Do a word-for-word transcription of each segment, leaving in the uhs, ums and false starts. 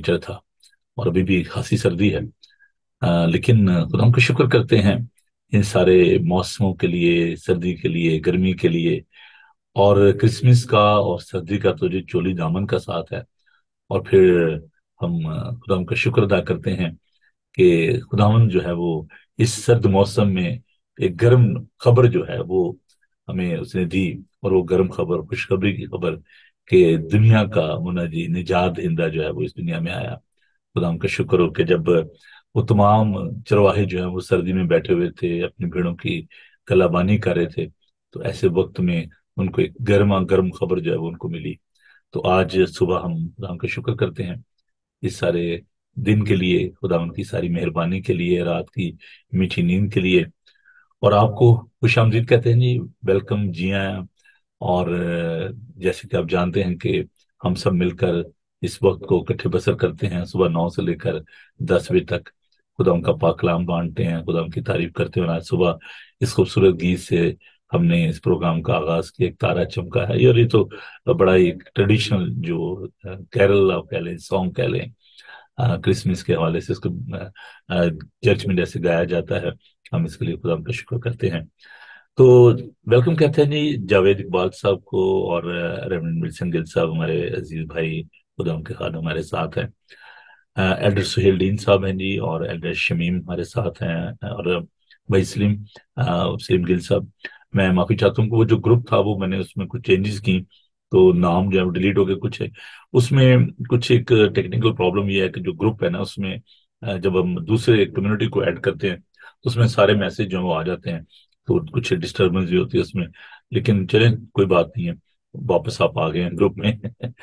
Temperature था, اور अभी भी खासी सर्दी है. आ, लेकिन खुदा का शुक्र करते हैं इन सारे मौसमों के लिए, सर्दी के लिए, गर्मी के लिए, और क्रिसमस का और सर्दी का तो जो चोली दामन का साथ है. और फिर हम अ, खुदा का शुक्र अदा करते हैं कि खुदावन जो है वो इस सर्द मौसम में एक गर्म खबर जो है वो हमें उसने दी. और वो गर्म खबर, खुशखबरी की खबर कि दुनिया का मुनाजी निजात दहिंदा जो है वो इस दुनिया में आया. खुदा का शुक्र हो कि जब वो तमाम चरवाहे जो हैं वो सर्दी में बैठे हुए थे, अपनी भेड़ों की कलाबानी कर रहे थे, तो ऐसे वक्त में उनको एक गर्मा गर्म खबर जो है वो उनको मिली. तो आज सुबह हम खुदा का शुक्र करते हैं इस सारे दिन के लिए, खुदा उनकी सारी मेहरबानी के लिए, रात की मीठी नींद के लिए. और आपको खुश आमदीद कहते हैं जी, वेलकम, जी आया. और अ, जैसे कि आप जानते हैं कि हम सब मिलकर इस वक्त को इकट्ठे बसर करते हैं, सुबह नौ से लेकर दस बजे तक खुदा उनका पाक कलाम बांटते हैं, खुदा उनकी तारीफ करते हैं. और आज सुबह इस खूबसूरत गीत से हमने इस प्रोग्राम का आगाज किया, एक तारा चमका है. और ये तो बड़ा ही ट्रेडिशनल जो कैरल आप कह लें, सॉन्ग कह लें, अ, क्रिसमस के हवाले से इसको अ, अ, चर्च में जैसे गाया जाता है, हम इसके लिए खुदा का शुक्र करते हैं. तो वेलकम कहते हैं जी जावेद इकबाल साहब को, और रेवरेंड विल्सन गिल साहब हमारे अजीज भाई, खुदा उनके खान हमारे साथ हैं. अ, एल्डर सुहेल डीन साहब हैं जी, और एल्डर शमीम हमारे साथ हैं, और भाई सलीम, अ, सलीम गिल साहब. मैं माफी चाहता हूँ कि वो जो ग्रुप था वो मैंने उसमें कुछ चेंजेस की, तो नाम जो है वो डिलीट हो गए कुछ है उसमें. कुछ एक टेक्निकल प्रॉब्लम ये है कि जो ग्रुप है ना उसमें अ, जब हम दूसरे कम्युनिटी को ऐड करते हैं तो उसमें सारे मैसेज जो है वो आ जाते हैं, तो कुछ डिस्टरबेंस भी होती है उसमें. लेकिन चलें, कोई बात नहीं है, वापस आप आ गए हैं ग्रुप में.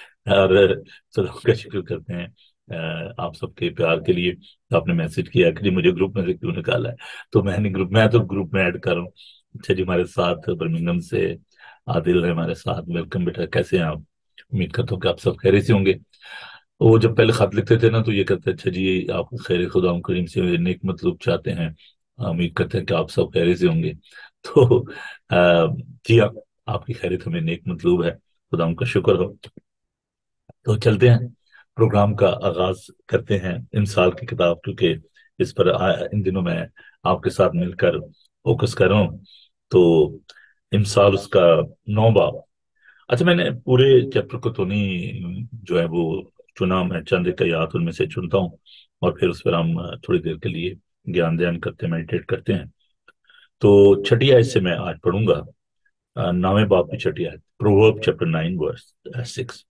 और सदा का शुक्र करते हैं अ, आप सबके प्यार के लिए. तो आपने मैसेज किया कि जी मुझे ग्रुप में से क्यों निकाला है, तो मैंने ग्रुप मैं तो ग्रुप में ऐड कर रहा हूँ. अच्छा जी, हमारे साथ बर्मिंघम से आदिल है हमारे साथ. वेलकम बेटा, कैसे हैं आप? उम्मीद करता हूँ कि आप सब खैरियत से होंगे. वो जब पहले खत लिखते थे ना तो ये कहते, अच्छा जी आप खैर खुदा करीम से नेक मतलब चाहते हैं, उम्मीद करते हैं कि आप सब खैरियत से होंगे. तो अ, जी आप, आपकी खैरियत हमें नेक मतलूब है, खुदा का शुक्र हो. तो चलते हैं, प्रोग्राम का आगाज करते हैं इंसाल की किताब, क्योंकि इस पर आ, इन दिनों मैं आपके साथ मिलकर फोकस कर रहा हूँ. तो इंसाल उसका नौ बाब. अच्छा, मैंने पूरे चैप्टर को तो नहीं जो है वो चुना, मैं चंद एक आयत उनमें से चुनता हूँ, और फिर उस पर हम थोड़ी देर के लिए ज्ञान ध्यान करते हैं, मेडिटेट करते हैं. तो छठी आयत से मैं आज पढ़ूंगा, अ, नौवें बाब की छठी आयत, proverb chapter nine verse six.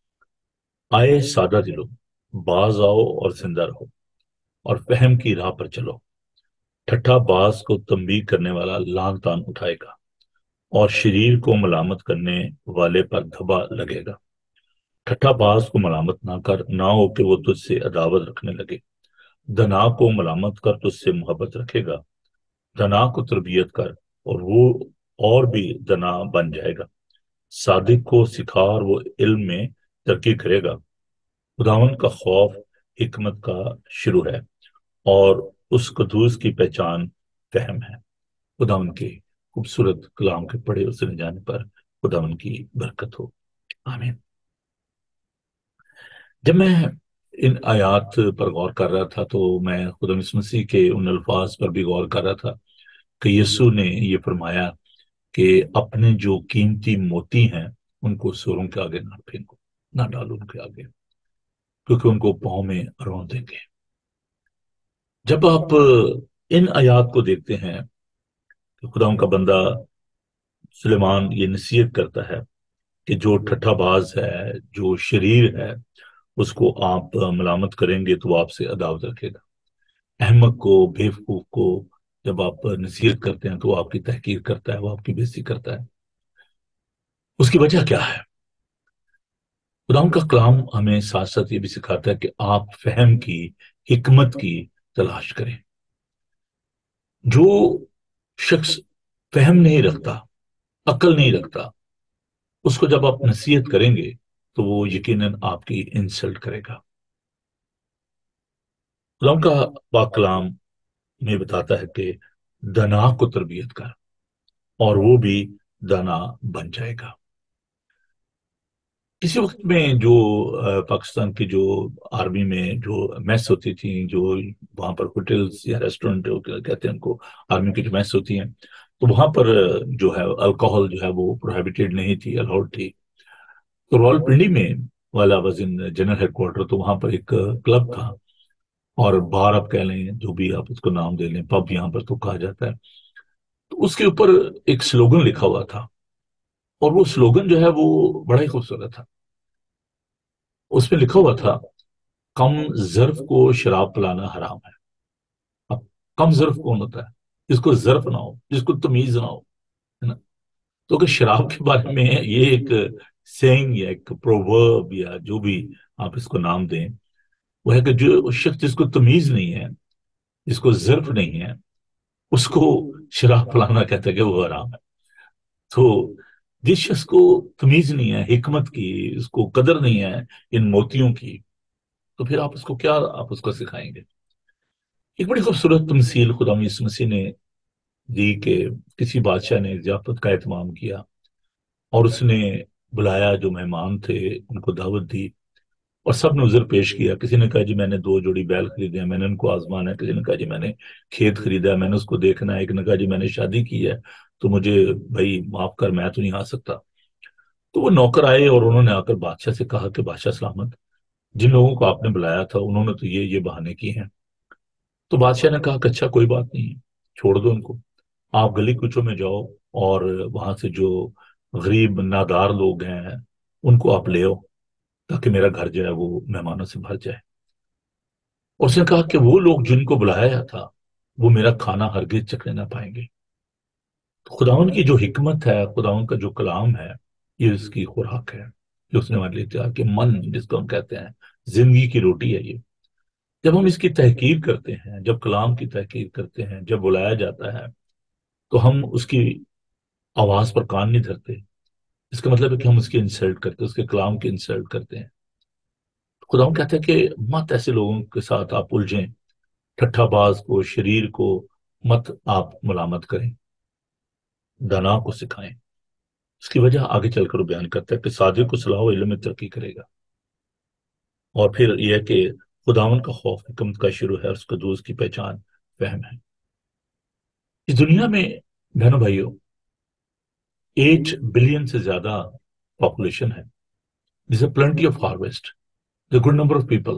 आए सादा दिलो, बाज आओ और जिंदा रहो, और फहम की राह पर चलो. ठट्ठा बाज को तंबीह करने वाला लांग तान उठाएगा, और शरीर को मलामत करने वाले पर धब्बा लगेगा. ठट्ठा बाज को मलामत ना कर, ना हो कि वो तुझसे अदावत रखने लगे. धना को मलामत कर, तुझसे मोहब्बत रखेगा. धना को तरबियत कर, और वो और भी धना बन जाएगा. सादिक को सिखा, और वो इल्म में तरक्की करेगा. खुदावंद का खौफ हिकमत का शुरू है, और उस कदूस की पहचान फहम है. खुदावंद के खूबसूरत कलाम के पढ़े और सुने जाने पर खुदावंद की बरकत हो. आमीन. जब मैं इन आयात पर गौर कर रहा था तो मैं खुदा यीशु मसीह के उन अल्फाज पर भी गौर कर रहा था कि यीशु ने ये फरमाया कि अपने जो कीमती मोती हैं उनको सूरों के आगे ना फेंको, ना डालो उनके आगे, क्योंकि उनको पाँव में रौंद देंगे. जब आप इन आयात को देखते हैं तो खुदा उनका बंदा सुलेमान ये नसीहत करता है कि जो ठट्ठाबाज है, जो शरीर है, उसको आप मलामत करेंगे तो वो आपसे अदावत रखेगा. अहमक को, बेवकूफ को जब आप नसीहत करते हैं तो वो आपकी तहकीर करता है, वो आपकी बेइज्जती करता है. उसकी वजह क्या है? खुदाम का कलाम हमें साथ साथ ये भी सिखाता है कि आप फहम की, हिकमत की तलाश करें. जो शख्स फहम नहीं रखता, अकल नहीं रखता, उसको जब आप नसीहत करेंगे तो वो यकीनन आपकी इंसल्ट करेगा. खुदाम का पाक कलाम में बताता है कि दना को तरबियत कर, और वो भी दाना बन जाएगा. किसी वक्त में जो अ, पाकिस्तान की जो आर्मी में जो मैस होती थी, जो वहां पर होटल्स या रेस्टोरेंट कहते हैं उनको, आर्मी की जो मैस होती हैं, तो वहां पर अ, जो है अल्कोहल जो है वो प्रोहिबिटेड नहीं थी, अलाउड थी। तो रावलपिंडी में वाला वॉज इन जनरल हेडक्वार्टर, तो वहां पर एक क्लब था, और बार आप कह लें, जो भी आप उसको नाम दे लें, पब यहाँ पर तो कहा जाता है। तो उसके ऊपर एक स्लोगन लिखा हुआ था, और वो स्लोगन जो है वो बड़ा ही खूबसूरत था। उसमें लिखा हुआ था, कम जर्फ को शराब पिलाना हराम है। अब कम जर्फ कौन होता है? जिसको जर्फ ना हो, जिसको तमीज ना हो, है ना? तो अगर शराब के बारे में ये एक सेइंग या एक प्रोवर्ब या जो भी आप इसको नाम दें, वो है कि जो शख्स जिसको तमीज नहीं है, जिसको जर्फ नहीं है, उसको शराब पिलाना कहते हैं कि वो हराम है। तो जिस शख्स को तमीज नहीं है हिकमत की, उसको कदर नहीं है इन मोतियों की, तो फिर आप उसको क्या, आप उसको सिखाएंगे? एक बड़ी खूबसूरत तमसील खुदा यीशु मसीह ने दी कि किसी बादशाह ने ज़ियाफत का एहतमाम किया, और उसने बुलाया जो मेहमान थे, उनको दावत दी, और सब ने उज़र पेश किया। किसी ने कहा जी मैंने दो जोड़ी बैल खरीदे हैं, मैंने उनको आजमाना है। किसी ने कहा जी मैंने खेत खरीदा है, मैंने उसको देखना है। एक ने कहा जी मैंने शादी की है, तो मुझे भाई माफ कर, मैं तो नहीं आ सकता। तो वो नौकर आए और उन्होंने आकर बादशाह से कहा कि बादशाह सलामत, जिन लोगों को आपने बुलाया था उन्होंने तो ये ये बहाने किए हैं। तो बादशाह ने कहा कि अच्छा कोई बात नहीं है, छोड़ दो इनको। आप गली कूचों में जाओ, और वहां से जो गरीब नादार लोग हैं उनको आप ले आओ, ताकि मेरा घर जो है वो मेहमानों से भर जाए। और उसने कहा कि वो लोग जिनको बुलाया था वो मेरा खाना हरगिज चखने ना पाएंगे। तो खुदावन की जो हिकमत है, खुदावन का जो कलाम है, ये उसकी खुराक है जो उसने हमारे लिए तैयार कि मन जिसको हम कहते हैं, जिंदगी की रोटी है ये। जब हम इसकी तहकीर करते हैं, जब कलाम की तहकीर करते हैं, जब बुलाया जाता है, तो हम उसकी आवाज पर कान नहीं धरते। इसका मतलब है कि हम उसकी इंसल्ट करते हैं, उसके कलाम की इंसल्ट करते हैं। खुदा कहते हैं कि मत ऐसे लोगों के साथ आप उलझें, ठट्ठाबाज को, शरीर को मत आप मुलामत करें, दाना को सिखाएं। इसकी वजह आगे चलकर वो बयान करता है कि सादिक को सलाह व इल्म में तरक्की करेगा। और फिर यह है कि खुदावन का खौफ हिकमत का शुरू है, और उसका दोस्त की पहचान फहम है। इस दुनिया में बहनों भाइयों एट बिलियन से ज्यादा पॉपुलेशन है। This a plenty of harvest, the good number of people.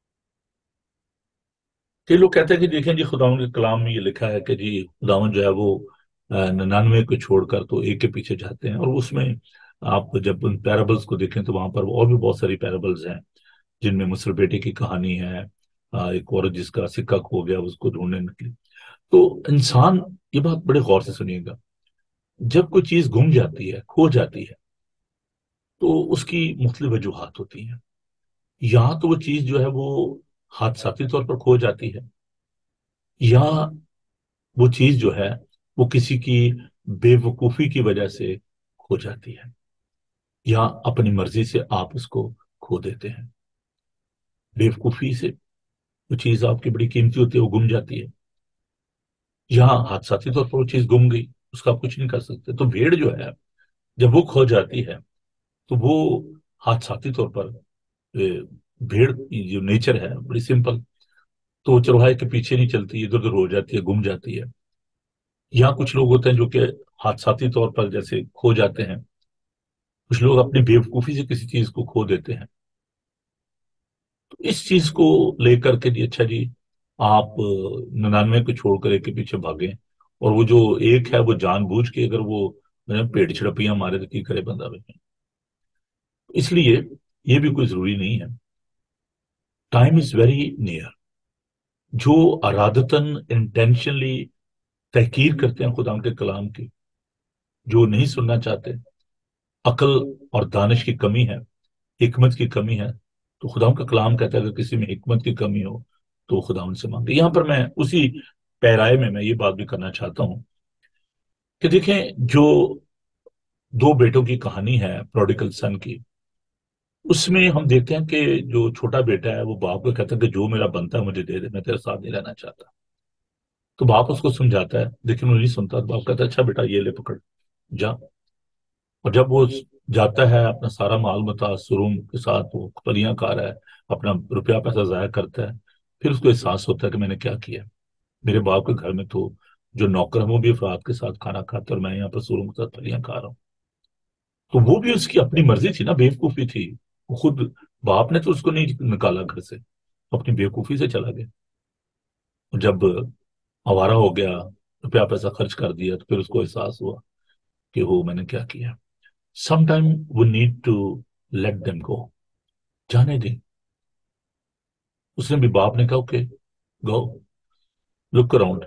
कई लोग कहते हैं कि देखें जी, खुदावन के कलाम में ये लिखा है कि जी खुदावन जो है वो निन्यानवे को छोड़कर तो एक के पीछे जाते हैं। और उसमें आप जब उन पैराबल्स को देखें तो वहां पर और भी बहुत सारी पैराबल्स हैं, जिनमें मुसर बेटे की कहानी है, अ, एक औरत जिसका सिक्का खो गया उसको ढूंढने निकली। तो इंसान, ये बात बड़े गौर से सुनिएगा, जब कोई चीज गुम जाती है, खो जाती है, तो उसकी मुख्तलिफ वजूहात होती हैं। यहाँ तो वो चीज जो है वो हादसाती तौर पर खो जाती है, या वो चीज जो है वो किसी की बेवकूफी की वजह से खो जाती है, या अपनी मर्जी से आप उसको खो देते हैं। बेवकूफी से वो चीज आपकी बड़ी कीमती होती है, वो गुम जाती है। यहाँ हादसाती तौर पर वो चीज गुम गई, उसका आप कुछ नहीं कर सकते। तो भेड़ जो है जब वो खो जाती है, तो वो हादसाती तौर पर, ए, भेड़ की जो नेचर है बड़ी सिंपल, तो वो चरवाहे के पीछे नहीं चलती, इधर उधर हो जाती है, गुम जाती है। यहाँ कुछ लोग होते हैं जो कि हादसाती तौर पर जैसे खो जाते हैं, कुछ लोग अपनी बेवकूफी से किसी चीज को खो देते हैं। तो इस चीज को लेकर के जी, अच्छा जी, आप निन्यानवे को छोड़कर एक के पीछे भागे, और वो जो एक है वो जानबूझ के अगर वो मैंने पेट छिड़पियां मारे तो की करे बंदा भी। इसलिए ये भी कोई जरूरी नहीं है। Time is very near. जो अरादतन इंटेंशनली तहकीर करते हैं खुदा के कलाम की, जो नहीं सुनना चाहते, अकल और दानिश की कमी है, हिकमत की कमी है, तो खुदा का कलाम कहता है अगर किसी में हिकमत की कमी हो तो खुदा उनसे मांगे। यहां पर मैं उसी पैराए में मैं ये बात भी करना चाहता हूं कि देखें, जो दो बेटों की कहानी है प्रोडिगल सन की, उसमें हम देखते हैं कि जो छोटा बेटा है वो बाप को कहता है कि जो मेरा बनता है मुझे दे दे, मैं तेरे साथ नहीं रहना चाहता। तो बाप उसको समझाता है, लेकिन वो नहीं सुनता। तो बाप कहता है अच्छा बेटा ये ले पकड़, जा। और जब वो جاتا ہے اپنا سارا مال متا سروں کے ساتھ وہ پلیاں کھا رہا ہے، اپنا روپیہ پیسہ ضائع کرتا ہے، پھر اس کو احساس ہوتا ہے کہ میں نے کیا کیا۔ میرے باپ کے گھر میں تو جو نوکر ہیں وہ بھی افراد کے ساتھ کھانا کھاتے اور میں یہاں پر سوروں کے ساتھ پھلیاں کھا رہا ہوں۔ تو وہ بھی اس کی اپنی مرضی تھی نا، بیوقوفی تھی، وہ خود باپ نے تو اس کو نہیں نکالا گھر سے، اپنی بیوقوفی سے چلا گیا۔ جب آوارہ ہو گیا، روپیہ پیسہ خرچ کر دیا، تو پھر اس کو احساس ہوا کہ وہ میں نے کیا کیا۔ Some time we need to let them go, جانے دیں۔ اس نے بھی، باپ نے کہا اوکے گو، لک اراؤنڈ۔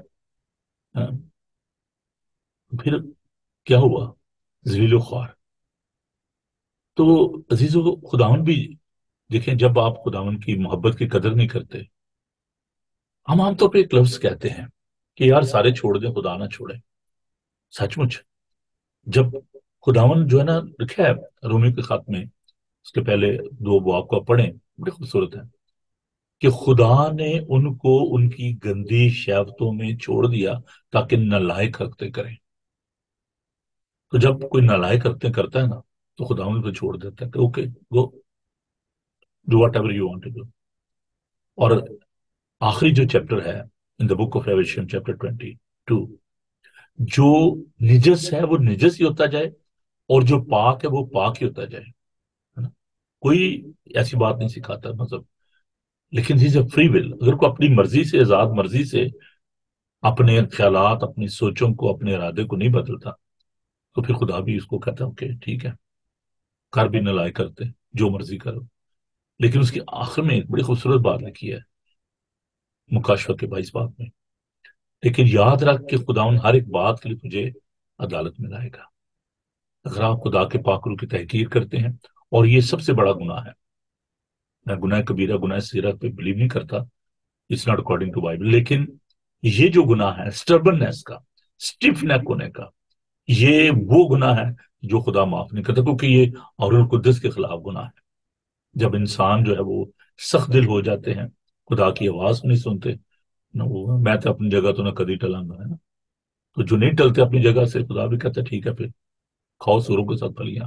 پھر کیا ہوا؟ ذلیل و خوار۔ تو عزیزو، خداون بھی دیکھیں، جب آپ خداون کی محبت کی قدر نہیں کرتے، ہم عام طور پہ ایک لفظ کہتے ہیں کہ یار سارے چھوڑ دیں، خدا نہ چھوڑے۔ سچ مچ جب خداون جو ہے نا، لکھا ہے رومی کے خط میں، اس کے پہلے دو باب کو پڑھیں، بڑی خوبصورت ہے کہ خدا نے ان کو ان کی گندی شہوتوں میں چھوڑ دیا تاکہ نالائق حرکتیں کریں۔ تو جب کوئی نالائق حرکتیں کرتا ہے نا، تو خدا ان کو چھوڑ دیتا ہے کہ okay go, do whatever you want to do. اور آخری جو چیپٹر ہے in the book of Revelation, chapter twenty two, جو نجس ہے وہ نجس ہی ہوتا جائے، اور جو پاک ہے وہ پاک ہی ہوتا جائے، ہے نا؟ کوئی ایسی بات نہیں سکھاتا مذہب، لیکن دیز اے فری ول۔ اگر کوئی اپنی مرضی سے، آزاد مرضی سے اپنے خیالات، اپنی سوچوں کو، اپنے ارادے کو نہیں بدلتا، تو پھر خدا بھی اس کو کہتا ہے اوکے ٹھیک ہے، کر بھی نہ لائے کرتے، جو مرضی کرو۔ لیکن اس کے آخر میں ایک بڑی خوبصورت بات لکھی ہے مکاشفہ کے بائیس باب میں، لیکن یاد رکھ کہ خداون ہر ایک بات کے لیے تجھے عدالت میں لائے گا۔ اگر آپ خدا کے پاک روح کی تحقیر کرتے ہیں، اور یہ سب سے بڑا گناہ ہے، میں گناہ کبیرہ، گناہ صغیرہ پہ بلیو نہیں کرتا، it's not according to Bible, لیکن یہ جو گناہ ہے سٹربننس کا، سٹف نیک ہونے کا، یہ وہ گناہ ہے جو خدا معاف نہیں کرتا، کیونکہ یہ اور القدس کے خلاف گناہ ہے۔ جب انسان جو ہے وہ سخت دل ہو جاتے ہیں، خدا کی آواز نہیں سنتے، نہ وہ میں تو اپنی جگہ تو نہ کدی ٹلاں گا، ہے نا؟ تو جو نہیں ٹلتے اپنی جگہ سے، خدا بھی کہتا ہے ٹھیک ہے پھر کھاؤ سوروں کے ساتھ پھلیاں۔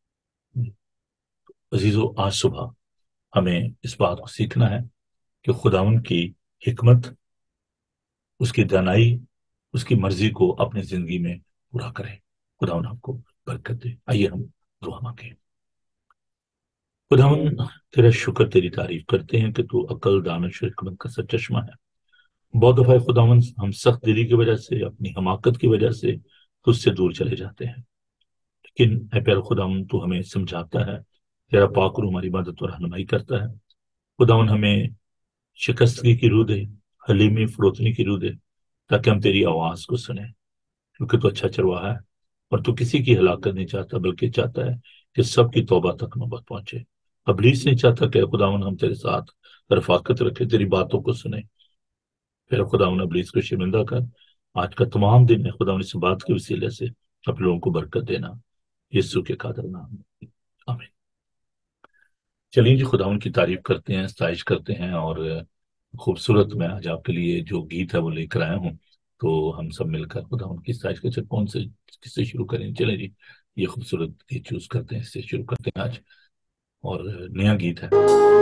عزیزو، آج صبح ہمیں اس بات کو سیکھنا ہے کہ خداون کی حکمت، اس کی دانائی، اس کی مرضی کو اپنی زندگی میں پورا کریں۔ خداون آپ کو برکت دے۔ آئیے ہم دعا مانگیں۔ خداون، تیرا شکر، تیری تعریف کرتے ہیں کہ تو عقل، دانش اور حکمت کا سچ چشمہ ہے۔ بہت دفعہ خداون ہم سخت دلی کی وجہ سے، اپنی حماقت کی وجہ سے تجھ سے دور چلے جاتے ہیں، لیکن اے پیارے خداون، تو ہمیں سمجھاتا ہے، تیرا پاک روح ہماری مدد اور رہنمائی کرتا ہے۔ خداون ہمیں شکستگی کی روح دے، حلیمی فروتنی کی روح دے، تاکہ ہم تیری آواز کو سنیں، کیونکہ تو اچھا چرواہا ہے، اور تو کسی کی ہلاکت نہیں چاہتا، بلکہ چاہتا ہے کہ سب کی توبہ تک نوبت پہنچے۔ ابلیس نہیں چاہتا کہ خداون ہم تیرے ساتھ رفاقت رکھے، تیری باتوں کو سنیں۔ پھر خداون ابلیس کو شرمندہ کر، آج کا تمام دن ہے خداون اس بات کے وسیلے سے اپنے لوگوں کو برکت دینا، یسوع کے قادر نام میں، آمین۔ چلیے جی، خداون کی تعریف کرتے ہیں، ستائش کرتے ہیں، اور خوبصورت میں آج آپ کے لیے جو گیت ہے وہ لے کر آیا ہوں، تو ہم سب مل کر خداون کی ستائش کرتے ہیں۔ کون سے کس سے شروع کریں؟ چلیں جی، یہ خوبصورت گیت چوز کرتے ہیں، اس سے شروع کرتے ہیں آج، اور نیا گیت ہے۔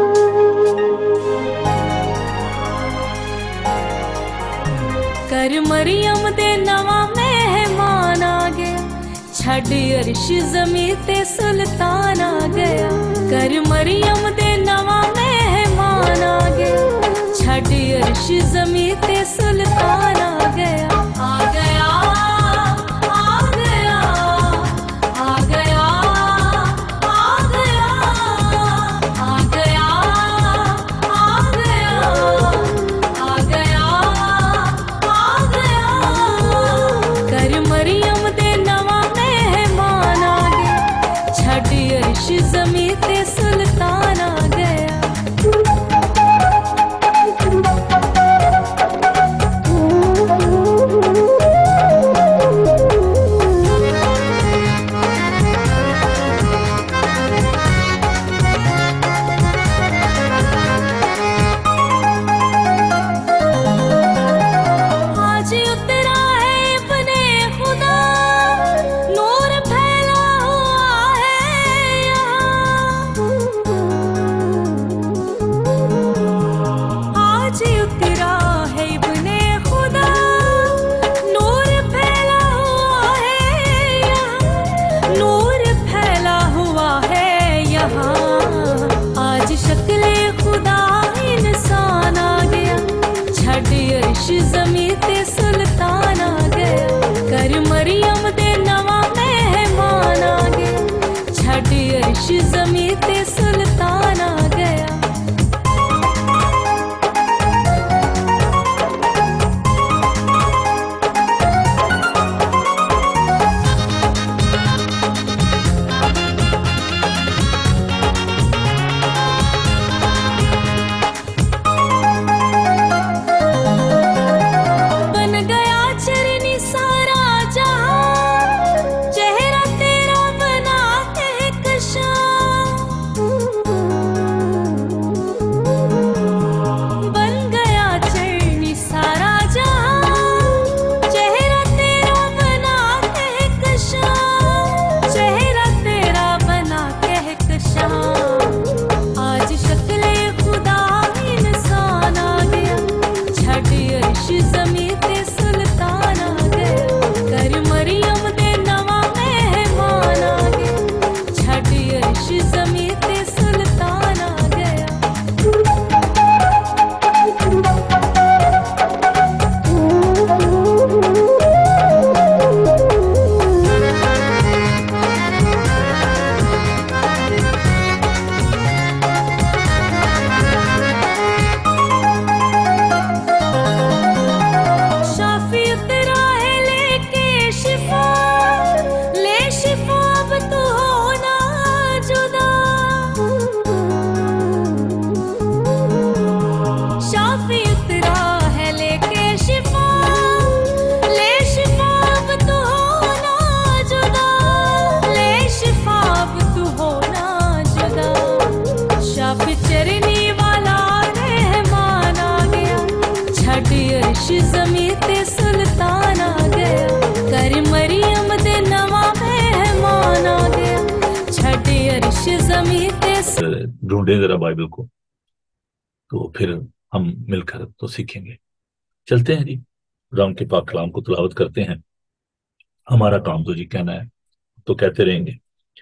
کر مریم دے نواں مہمان آ گیا، چھڈ عرش زمین تے سلطان آ گیا۔ کر مریم دے نواں مہمان آ گیا، چھڈ عرش زمین تے سلطان آ گیا۔ آ گیا آ گیا آ گیا آ گیا آ گیا آ گیا آ گیا آ گیا۔ کر مریم دے نواں مہمان آ گیا، چھڈ عرش زمین تے سلطان آ گیا۔ अर्श ज़मीं ते सुल्तान आ गया कर मरियम दे नवा मेहमान आ गया छड़ अर्श ज़मीं ते सुल्तान आ गया ढूंढें जरा बाइबल को तो फिर हम मिलकर तो सीखेंगे। चलते हैं जी, खुदा के पाक कलाम को तिलावत करते हैं। हमारा काम तो जी कहना है तो कहते रहेंगे।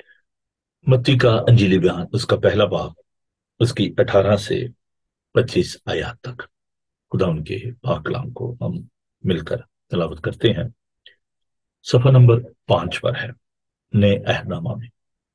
मत्ती का अंजीली बयान उसका पहला बाब उसकी अठारह से पच्चीस आयत तक खुदा उनके पाक कलाम को हम मिलकर तिलावत करते हैं। सफा नंबर पांच पर है नए अहदनामा में।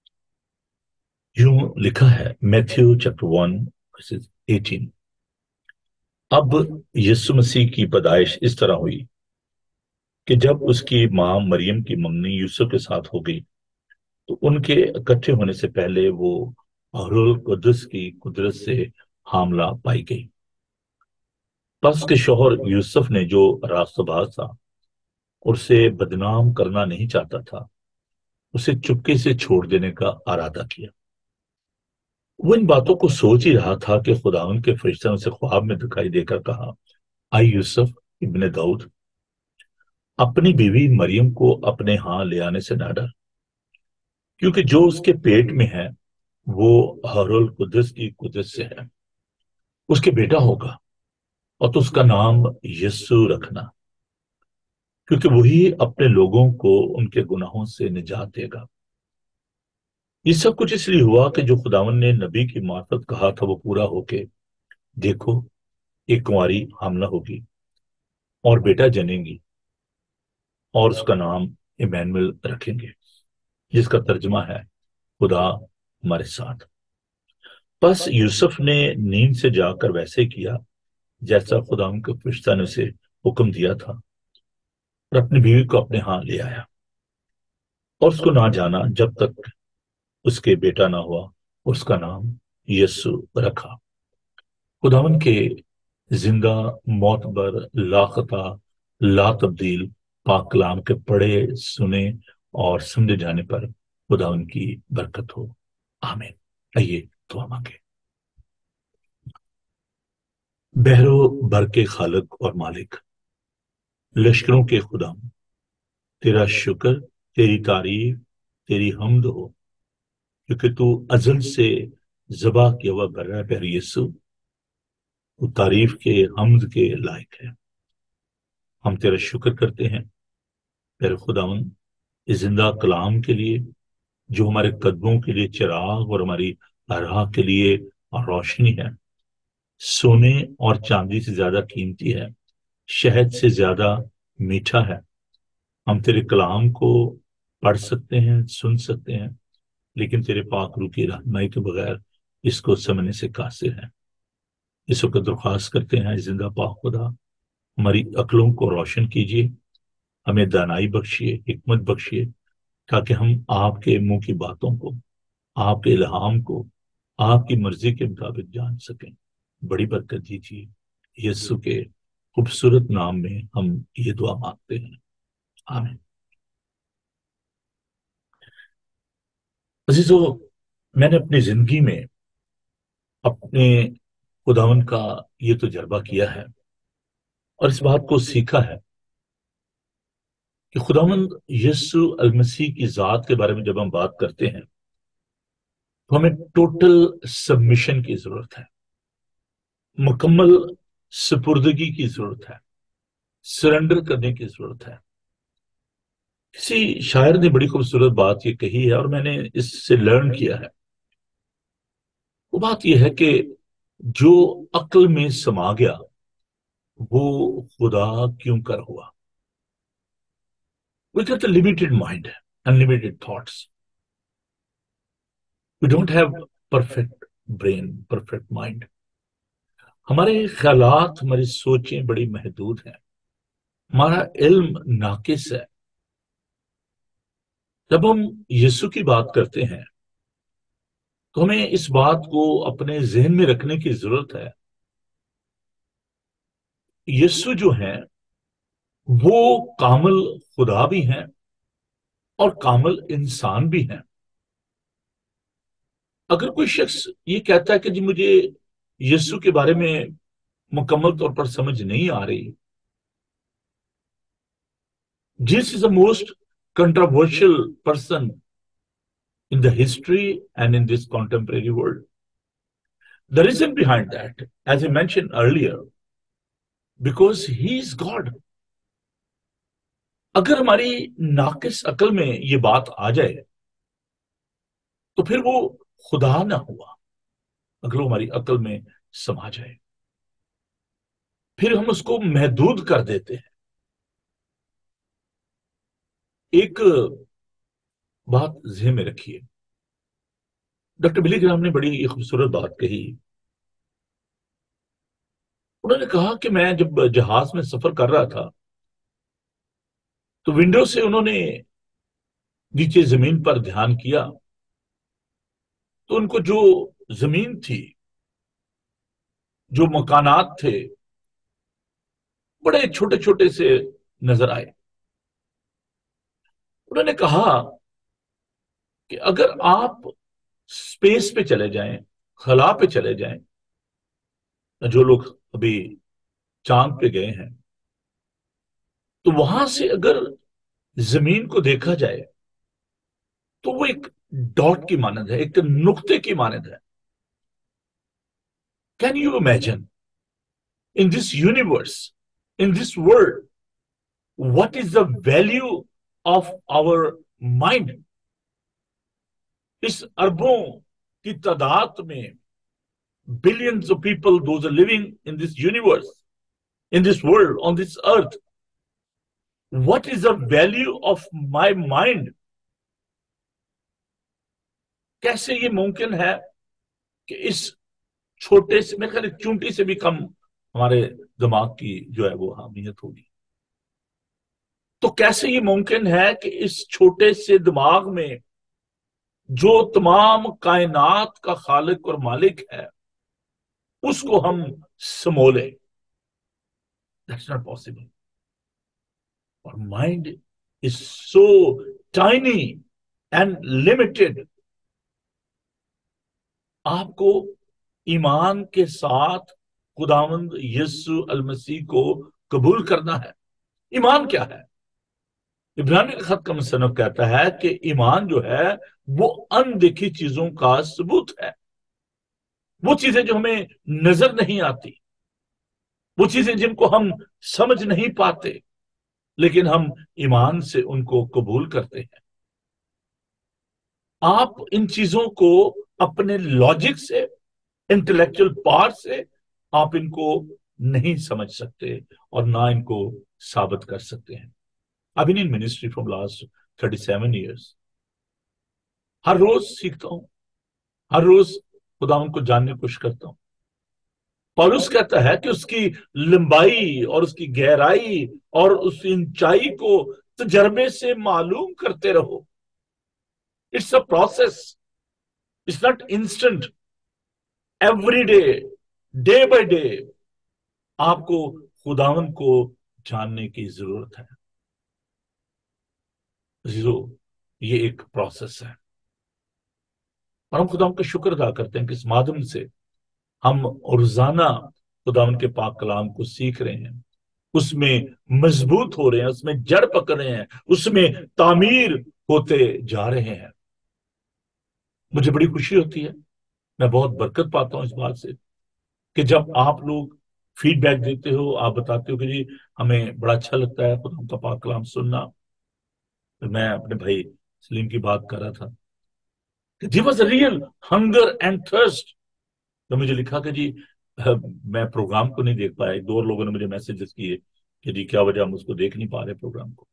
यूं लिखा है मैथ्यू चैप्टर वन वर्सेस अठारह। अब यीशु मसीह की पैदाइश इस तरह हुई कि जब उसकी मां मरियम की मंगनी यूसुफ के साथ हो गई तो उनके इकट्ठे होने से पहले वो रूहुल कुद्दुस की कुदरत से हामला पाई गई। बस के शौहर यूसुफ ने जो रास्तबाज था और उसे बदनाम करना नहीं चाहता था, उसे चुपके से छोड़ देने का इरादा किया। वो इन बातों को सोच ही रहा था कि खुदावंद के फरिश्ते ने उसे ख्वाब में दिखाई देकर कहा, आई यूसुफ इब्ने दाऊद, अपनी बीवी मरियम को अपने यहाँ ले आने से ना डर, क्योंकि जो उसके पेट में है वो रूहुल कुद्दुस की कुदरत से है। उसके बेटा होगा और तो उसका नाम यीशु रखना, क्योंकि वही अपने लोगों को उनके गुनाहों से निजात देगा। ये सब कुछ इसलिए हुआ कि जो खुदावंद ने नबी की मार्फत कहा था वो पूरा होके, देखो एक कुंवारी हामला होगी और बेटा जनेगी और उसका नाम इमैनुएल रखेंगे, जिसका तर्जुमा है खुदा हमारे साथ। बस यूसुफ ने नींद से जाकर वैसे किया जैसा खुदा के फरिश्ता ने उसे हुक्म दिया था और अपनी बीवी को अपने यहाँ ले आया और उसको ना जाना जब तक उसके बेटा ना हुआ। उसका नाम यीशु रखा। खुदावन के जिंदा मोतबर लाखता ला तब्दील पाक कलाम के पढ़े सुने और समझे जाने पर खुदावन की बरकत हो। आमीन। आइए दुआ मांगे। बहरो बर के खालिक और मालिक, लश्करों के खुदा, तेरा शुक्र, तेरी तारीफ, तेरी हमद हो, क्योंकि तू अजल से ज़बा किया हुआ बर्रा प्यारे यीशु, तू तारीफ के हमद के लायक है। हम तेरा शुक्र करते हैं प्यारे खुदावन इस जिंदा कलाम के लिए, जो हमारे कदमों के लिए चिराग और हमारी राह के लिए रोशनी है, सोने और चांदी से ज्यादा कीमती है شہد سے زیادہ میٹھا ہے۔ ہم تیرے کلام کو پڑھ سکتے ہیں، سن سکتے ہیں، لیکن تیرے پاک روح کی رہنمائی کے بغیر اس کو سمجھنے سے قاصر ہیں۔ اس وقت درخواست کرتے ہیں زندہ پاک خدا، ہماری عقلوں کو روشن کیجیے، ہمیں دانائی بخشیے، حکمت بخشیے، تاکہ ہم آپ کے منہ کی باتوں کو، آپ کے الہام کو آپ کی مرضی کے مطابق جان سکیں۔ بڑی برکت دیجیے، یسوع کے خوبصورت نام میں ہم یہ دعا مانگتے ہیں، آمین۔ عزیزو، میں نے اپنی زندگی میں اپنے خداوند کا یہ تجربہ کیا ہے اور اس بات کو سیکھا ہے کہ خداوند یسوع المسیح کی ذات کے بارے میں جب ہم بات کرتے ہیں تو ہمیں ٹوٹل سبمیشن کی ضرورت ہے، مکمل سپردگی کی ضرورت ہے، سرنڈر کرنے کی ضرورت ہے۔ کسی شاعر نے بڑی خوبصورت بات یہ کہی ہے اور میں نے اس سے لرن کیا ہے۔ وہ بات یہ ہے کہ جو عقل میں سما گیا وہ خدا کیوں کر ہوا۔ We got a limited mind, unlimited thoughts. We don't have perfect brain, perfect mind. ہمارے خیالات، ہماری سوچیں بڑی محدود ہیں، ہمارا علم ناقص ہے۔ جب ہم یسوع کی بات کرتے ہیں تو ہمیں اس بات کو اپنے ذہن میں رکھنے کی ضرورت ہے، یسوع جو ہیں وہ کامل خدا بھی ہیں اور کامل انسان بھی ہیں۔ اگر کوئی شخص یہ کہتا ہے کہ جی مجھے یسوع کے بارے میں مکمل طور پر سمجھ نہیں آ رہی، جس از the most controversial person in the history and in this contemporary world. The reason behind that, as I mentioned earlier, because he is God. اگر ہماری ناقص عقل میں یہ بات آ جائے تو پھر وہ خدا نہ ہوا۔ اگر وہ ہماری عقل میں سما جائے پھر ہم اس کو محدود کر دیتے ہیں۔ ایک بات ذہن میں رکھیے، ڈاکٹر بلی گرام نے بڑی خوبصورت بات کہی۔ انہوں نے کہا کہ میں جب جہاز میں سفر کر رہا تھا تو ونڈو سے انہوں نے نیچے زمین پر دھیان کیا تو ان کو جو زمین تھی، جو مکانات تھے، بڑے چھوٹے چھوٹے سے نظر آئے۔ انہوں نے کہا کہ اگر آپ سپیس پہ چلے جائیں، خلا پہ چلے جائیں، جو لوگ ابھی چاند پہ گئے ہیں، تو وہاں سے اگر زمین کو دیکھا جائے تو وہ ایک ڈاٹ کی مانند ہے، ایک نقطے کی مانند ہے۔ Can you imagine in this universe, in this world, what is the value of our mind؟ اس اربوں کی تعداد میں billions of people, those are living in this universe, in this world, on this earth. What is the value of my mind؟ کیسے یہ ممکن ہے کہ اس چھوٹے سے، میرے خیال چونٹی سے بھی کم ہمارے دماغ کی جو ہے وہ اہمیت ہوگی، تو کیسے یہ ممکن ہے کہ اس چھوٹے سے دماغ میں جو تمام کائنات کا خالق اور مالک ہے اس کو ہم سمولیں؟ That's not possible. Our mind is so tiny and limited. آپ کو ایمان کے ساتھ خداوند یسوع المسیح کو قبول کرنا ہے۔ ایمان کیا ہے؟ عبرانی کے خط کا مصنف کہتا ہے کہ ایمان جو ہے وہ اندیکھی چیزوں کا ثبوت ہے۔ وہ چیزیں جو ہمیں نظر نہیں آتی، وہ چیزیں جن کو ہم سمجھ نہیں پاتے، لیکن ہم ایمان سے ان کو قبول کرتے ہیں۔ آپ ان چیزوں کو اپنے لاجک سے، انٹلیکچل پارٹ سے آپ ان کو نہیں سمجھ سکتے اور نہ ان کو ثابت کر سکتے ہیں. I've been in ministry from last thirty-seven years. ہر روز سیکھتا ہوں, ہر روز خداوند کو جاننے کی کوشش کرتا ہوں. پولس کہتا ہے کہ اس کی لمبائی اور اس کی گہرائی اور اس اونچائی کو تجربے سے معلوم کرتے رہو. It's a process, it's not instant. Every day, day by day آپ کو خداوند کو جاننے کی ضرورت ہے. عزیزو, یہ ایک پروسیس ہے اور ہم خداوند کا شکر ادا کرتے ہیں کہ اس مادھیم سے ہم روزانہ خداوند کے پاک کلام کو سیکھ رہے ہیں, اس میں مضبوط ہو رہے ہیں, اس میں جڑ پکڑ رہے ہیں, اس میں تعمیر ہوتے جا رہے ہیں. مجھے بڑی خوشی ہوتی ہے, میں بہت برکت پاتا ہوں اس بات سے کہ جب آپ لوگ فیڈ بیک دیتے ہو, آپ بتاتے ہو کہ جی ہمیں بڑا اچھا لگتا ہے خداوند کا پاک کلام سننا. میں اپنے بھائی سلیم کی بات کر رہا تھا کہ there was a real hunger and thirst. تو مجھے لکھا کہ جی میں پروگرام کو نہیں دیکھ پایا. ایک دو لوگوں نے مجھے میسیجز کیے کہ جی کیا وجہ ہم اس کو دیکھ نہیں پا رہے پروگرام کو.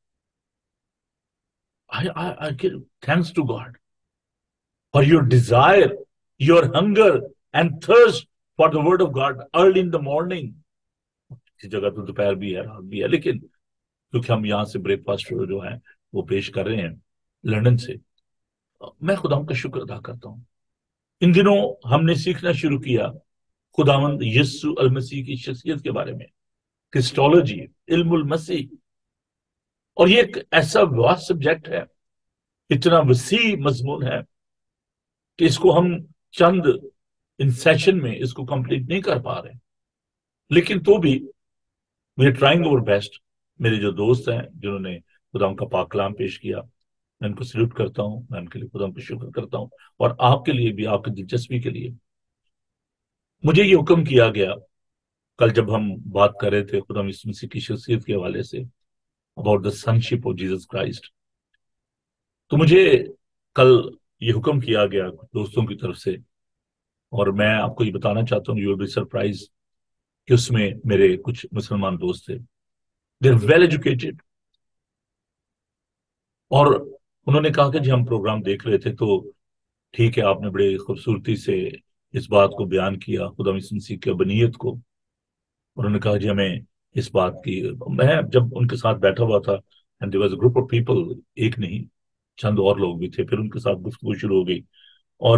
I, I, I give thanks to God for your desire, your hunger and thirst for the word of God early in the morning. کسی جگہ تو دوپہر بھی ہے, رات بھی ہے, لیکن کیونکہ ہم یہاں سے بریک فاسٹ جو ہے وہ پیش کر رہے ہیں لندن سے, میں خداوند کا شکر ادا کرتا ہوں. ان دنوں ہم نے سیکھنا شروع کیا خداوند یسوع المسیح کی شخصیت کے بارے میں, کرسٹولوجی, علم المسیح. اور یہ ایک ایسا واس سبجیکٹ ہے, اتنا وسیع مضمون ہے کہ اس کو ہم چند ان سیشن میں اس کو کمپلیٹ نہیں کر پا رہے, لیکن تو بھی we are trying our best. میرے جو دوست ہیں جنہوں نے خداوند کا پاک کلام پیش کیا, میں ان کو سلیوٹ کرتا ہوں, میں ان کے لیے خداوند کا شکر کرتا ہوں, اور آپ کے لیے بھی, آپ کی دلچسپی کے لیے. مجھے یہ حکم کیا گیا کل جب ہم بات کر رہے تھے خداوند یسوع مسیح کی شخصیت کے حوالے سے, about the sonship of Jesus Christ, تو مجھے کل یہ حکم کیا گیا دوستوں کی طرف سے, اور میں آپ کو یہ بتانا چاہتا ہوں, یو ول بی سرپرائز, کہ اس میں میرے کچھ مسلمان دوست تھے. دے آر ویل ایجوکیٹڈ, اور انہوں نے کہا کہ جی ہم پروگرام دیکھ رہے تھے تو ٹھیک ہے, آپ نے بڑے خوبصورتی سے اس بات کو بیان کیا, خدا یسوع مسیح کی ابنیت کو. انہوں نے کہا جی ہمیں اس بات کی, میں جب ان کے ساتھ بیٹھا ہوا تھا, and there was a group of people, ایک نہیں چند اور لوگ بھی تھے, پھر ان کے ساتھ گفتگو شروع ہو گئی اور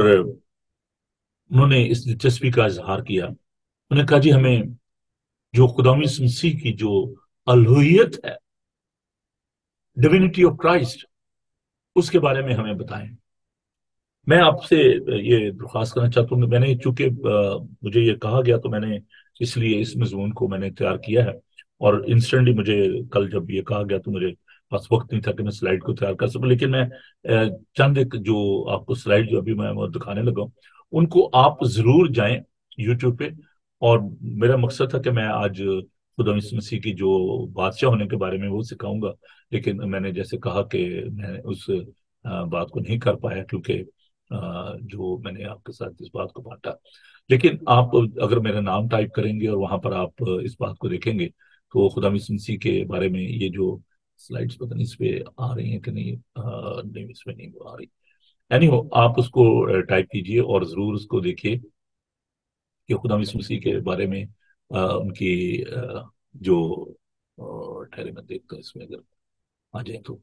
انہوں نے اس دلچسپی کا اظہار کیا. انہوں نے کہا جی ہمیں جو خدا یسوع مسیح کی جو الوہیت ہے, ڈیوینٹی آف کرائسٹ, اس کے بارے میں ہمیں بتائیں. میں آپ سے یہ درخواست کرنا چاہتا ہوں, میں نے چونکہ مجھے یہ کہا گیا تو میں نے اس لیے اس مضمون کو میں نے تیار کیا ہے, اور انسٹنٹلی مجھے کل جب یہ کہا گیا تو مجھے پاس وقت نہیں تھا کہ میں سلائیڈ کو تیار کر سکوں, لیکن میں چند ایک جو آپ کو سلائیڈ جو ابھی میں دکھانے لگا ہوں ان کو آپ ضرور جائیں یوٹیوب پہ. اور میرا مقصد تھا کہ میں آج خدا یسوع مسیح کی جو بادشاہ ہونے کے بارے میں وہ سکھاؤں گا, لیکن میں نے جیسے کہا کہ میں اس بات کو نہیں کر پایا کیونکہ جو میں نے آپ کے ساتھ اس بات کو بانٹا. لیکن آپ اگر میرا نام ٹائپ کریں گے اور وہاں پر آپ اس بات کو دیکھیں گے تو خدا یسوع مسیح کے بارے میں یہ جو سلائڈز پتہ نہیں اس پہ آ رہی ہیں کہ نہیں, نہیں اس پہ نہیں آ رہی. اینی ہو, آپ اس کو ٹائپ کیجئے اور ضرور اس کو دیکھیے کہ خدا یسوع مسیح کے بارے میں ان کی جو ٹھہرے میں دیکھتا ہوں اس میں اگر آ جائیں تو,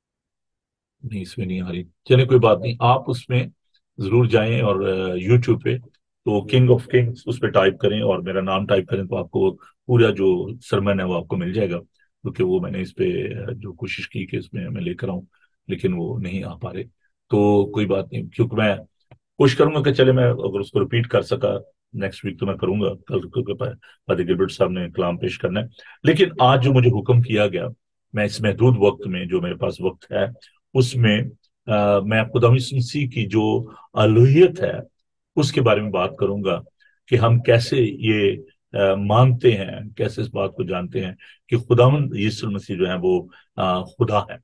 نہیں اس میں نہیں آ رہی, چلے کوئی بات نہیں, آپ اس میں ضرور جائیں اور یوٹیوب پہ تو کنگ آف کنگز اس پہ ٹائپ کریں اور میرا نام ٹائپ کریں تو آپ کو پورا جو سرمن ہے وہ آپ کو مل جائے گا, کیونکہ وہ میں نے اس پہ جو کوشش کی کہ اس میں میں لے کر آؤں لیکن وہ نہیں آ پا رہے. تو کوئی بات نہیں, کیونکہ میں کوشش کروں گا کہ چلے میں اگر اس کو ریپیٹ کر سکا نیکسٹ ویک تو میں کروں گا, کل پادری گلبرٹ صاحب نے کلام پیش کرنا ہے. لیکن آج جو مجھے حکم کیا گیا, میں اس محدود وقت میں جو میرے پاس وقت ہے اس میں آ, میں خدا یسوع مسیح کی جو الوہیت ہے اس کے بارے میں بات کروں گا کہ ہم کیسے یہ آ, مانتے ہیں, کیسے اس بات کو جانتے ہیں کہ خداوند یسوع مسیح جو ہے وہ آ, خدا ہے.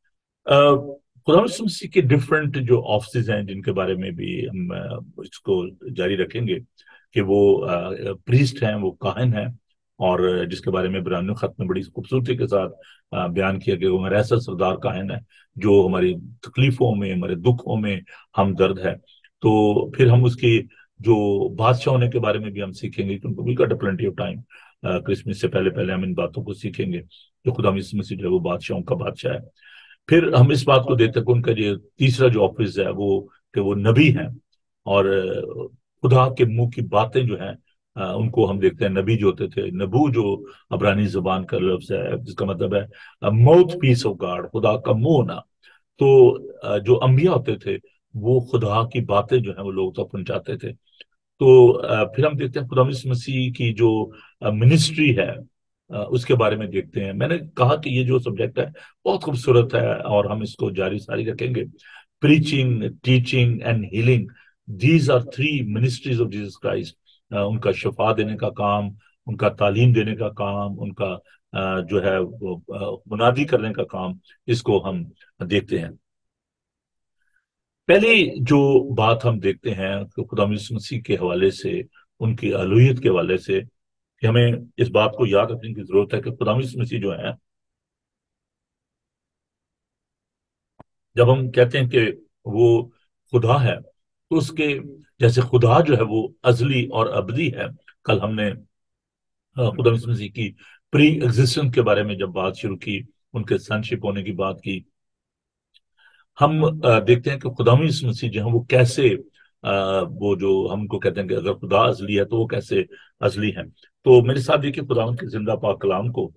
خدا یسوع مسیح کے ڈفرینٹ جو آفسز ہیں جن کے بارے میں بھی ہم اس کو جاری رکھیں گے کہ وہ پریسٹ ہیں, وہ کاہن ہیں, اور جس کے بارے میں برہان خط میں بڑی خوبصورتی کے ساتھ بیان کیا کہ وہ ہمارا ایسا سردار کائن ہے جو ہماری تکلیفوں میں ہمارے دکھوں میں ہم درد ہے. تو پھر ہم اس کی جو بادشاہ ہونے کے بارے میں بھی ہم سیکھیں گے کیونکہ we got plenty of time. Christmas سے پہلے پہلے ہم ان باتوں کو سیکھیں گے جو خدا یسوع مسیح جو ہے وہ بادشاہوں کا بادشاہ ہے. پھر ہم اس بات کو دیکھتے ہیں کہ ان کا جو تیسرا جو آفس ہے وہ کہ وہ نبی ہیں اور خدا کے منہ کی باتیں جو ہیں ان کو ہم دیکھتے ہیں. نبی جو ہوتے تھے, نبو جو عبرانی زبان کا لفظ ہے جس کا مطلب ہے ماؤتھ پیس آف گاڈ, خدا کا منہ ہونا. تو جو انبیاء ہوتے تھے وہ خدا کی باتیں جو ہیں وہ لوگوں تک پہنچاتے تھے. تو پھر ہم دیکھتے ہیں خدا یسوع مسیح کی جو منسٹری ہے اس کے بارے میں دیکھتے ہیں. میں نے کہا کہ یہ جو سبجیکٹ ہے بہت خوبصورت ہے اور ہم اس کو جاری ساری رکھیں گے. Preaching, teaching and healing, these are three ministries of Jesus Christ. ان کا شفا دینے کا کام, ان کا تعلیم دینے کا کام, ان کا جو ہے وہ منادی کرنے کا کام, اس کو ہم دیکھتے ہیں. پہلی جو بات ہم دیکھتے ہیں کہ خدا یسوع مسیح کے حوالے سے, ان کی الوہیت کے حوالے سے, کہ ہمیں اس بات کو یاد رکھنے کی ضرورت ہے کہ خدا یسوع مسیح جو ہے, جب ہم کہتے ہیں کہ وہ خدا ہے تو اس کے جیسے خدا جو ہے وہ ازلی اور ابدی ہے. کل ہم نے خدا یسوع مسیح کی پری ایگزسٹنس کے بارے میں جب بات شروع کی, ان کے سنشپ ہونے کی بات کی, ہم دیکھتے ہیں کہ خدا یسوع مسیح جو ہے وہ کیسے وہ جو ہم کو کہتے ہیں کہ اگر خدا ازلی ہے تو وہ کیسے ازلی ہیں. تو میرے ساتھ دیکھیے خدا کے زندہ پاک کلام کو,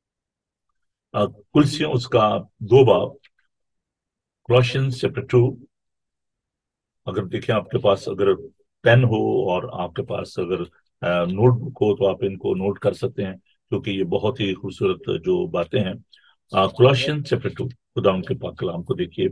کلسیوں اس کا دو باب, کولوسینز چیپٹر ٹو. اگر دیکھیں آپ کے پاس اگر پین ہو اور آپ کے پاس اگر نوٹ بک ہو تو آپ ان کو نوٹ کر سکتے ہیں کیونکہ یہ بہت ہی خوبصورت جو باتیں ہیں. کولوسینز چیپٹر ٹو, خدا ان کے پاک کلام کو دیکھیے.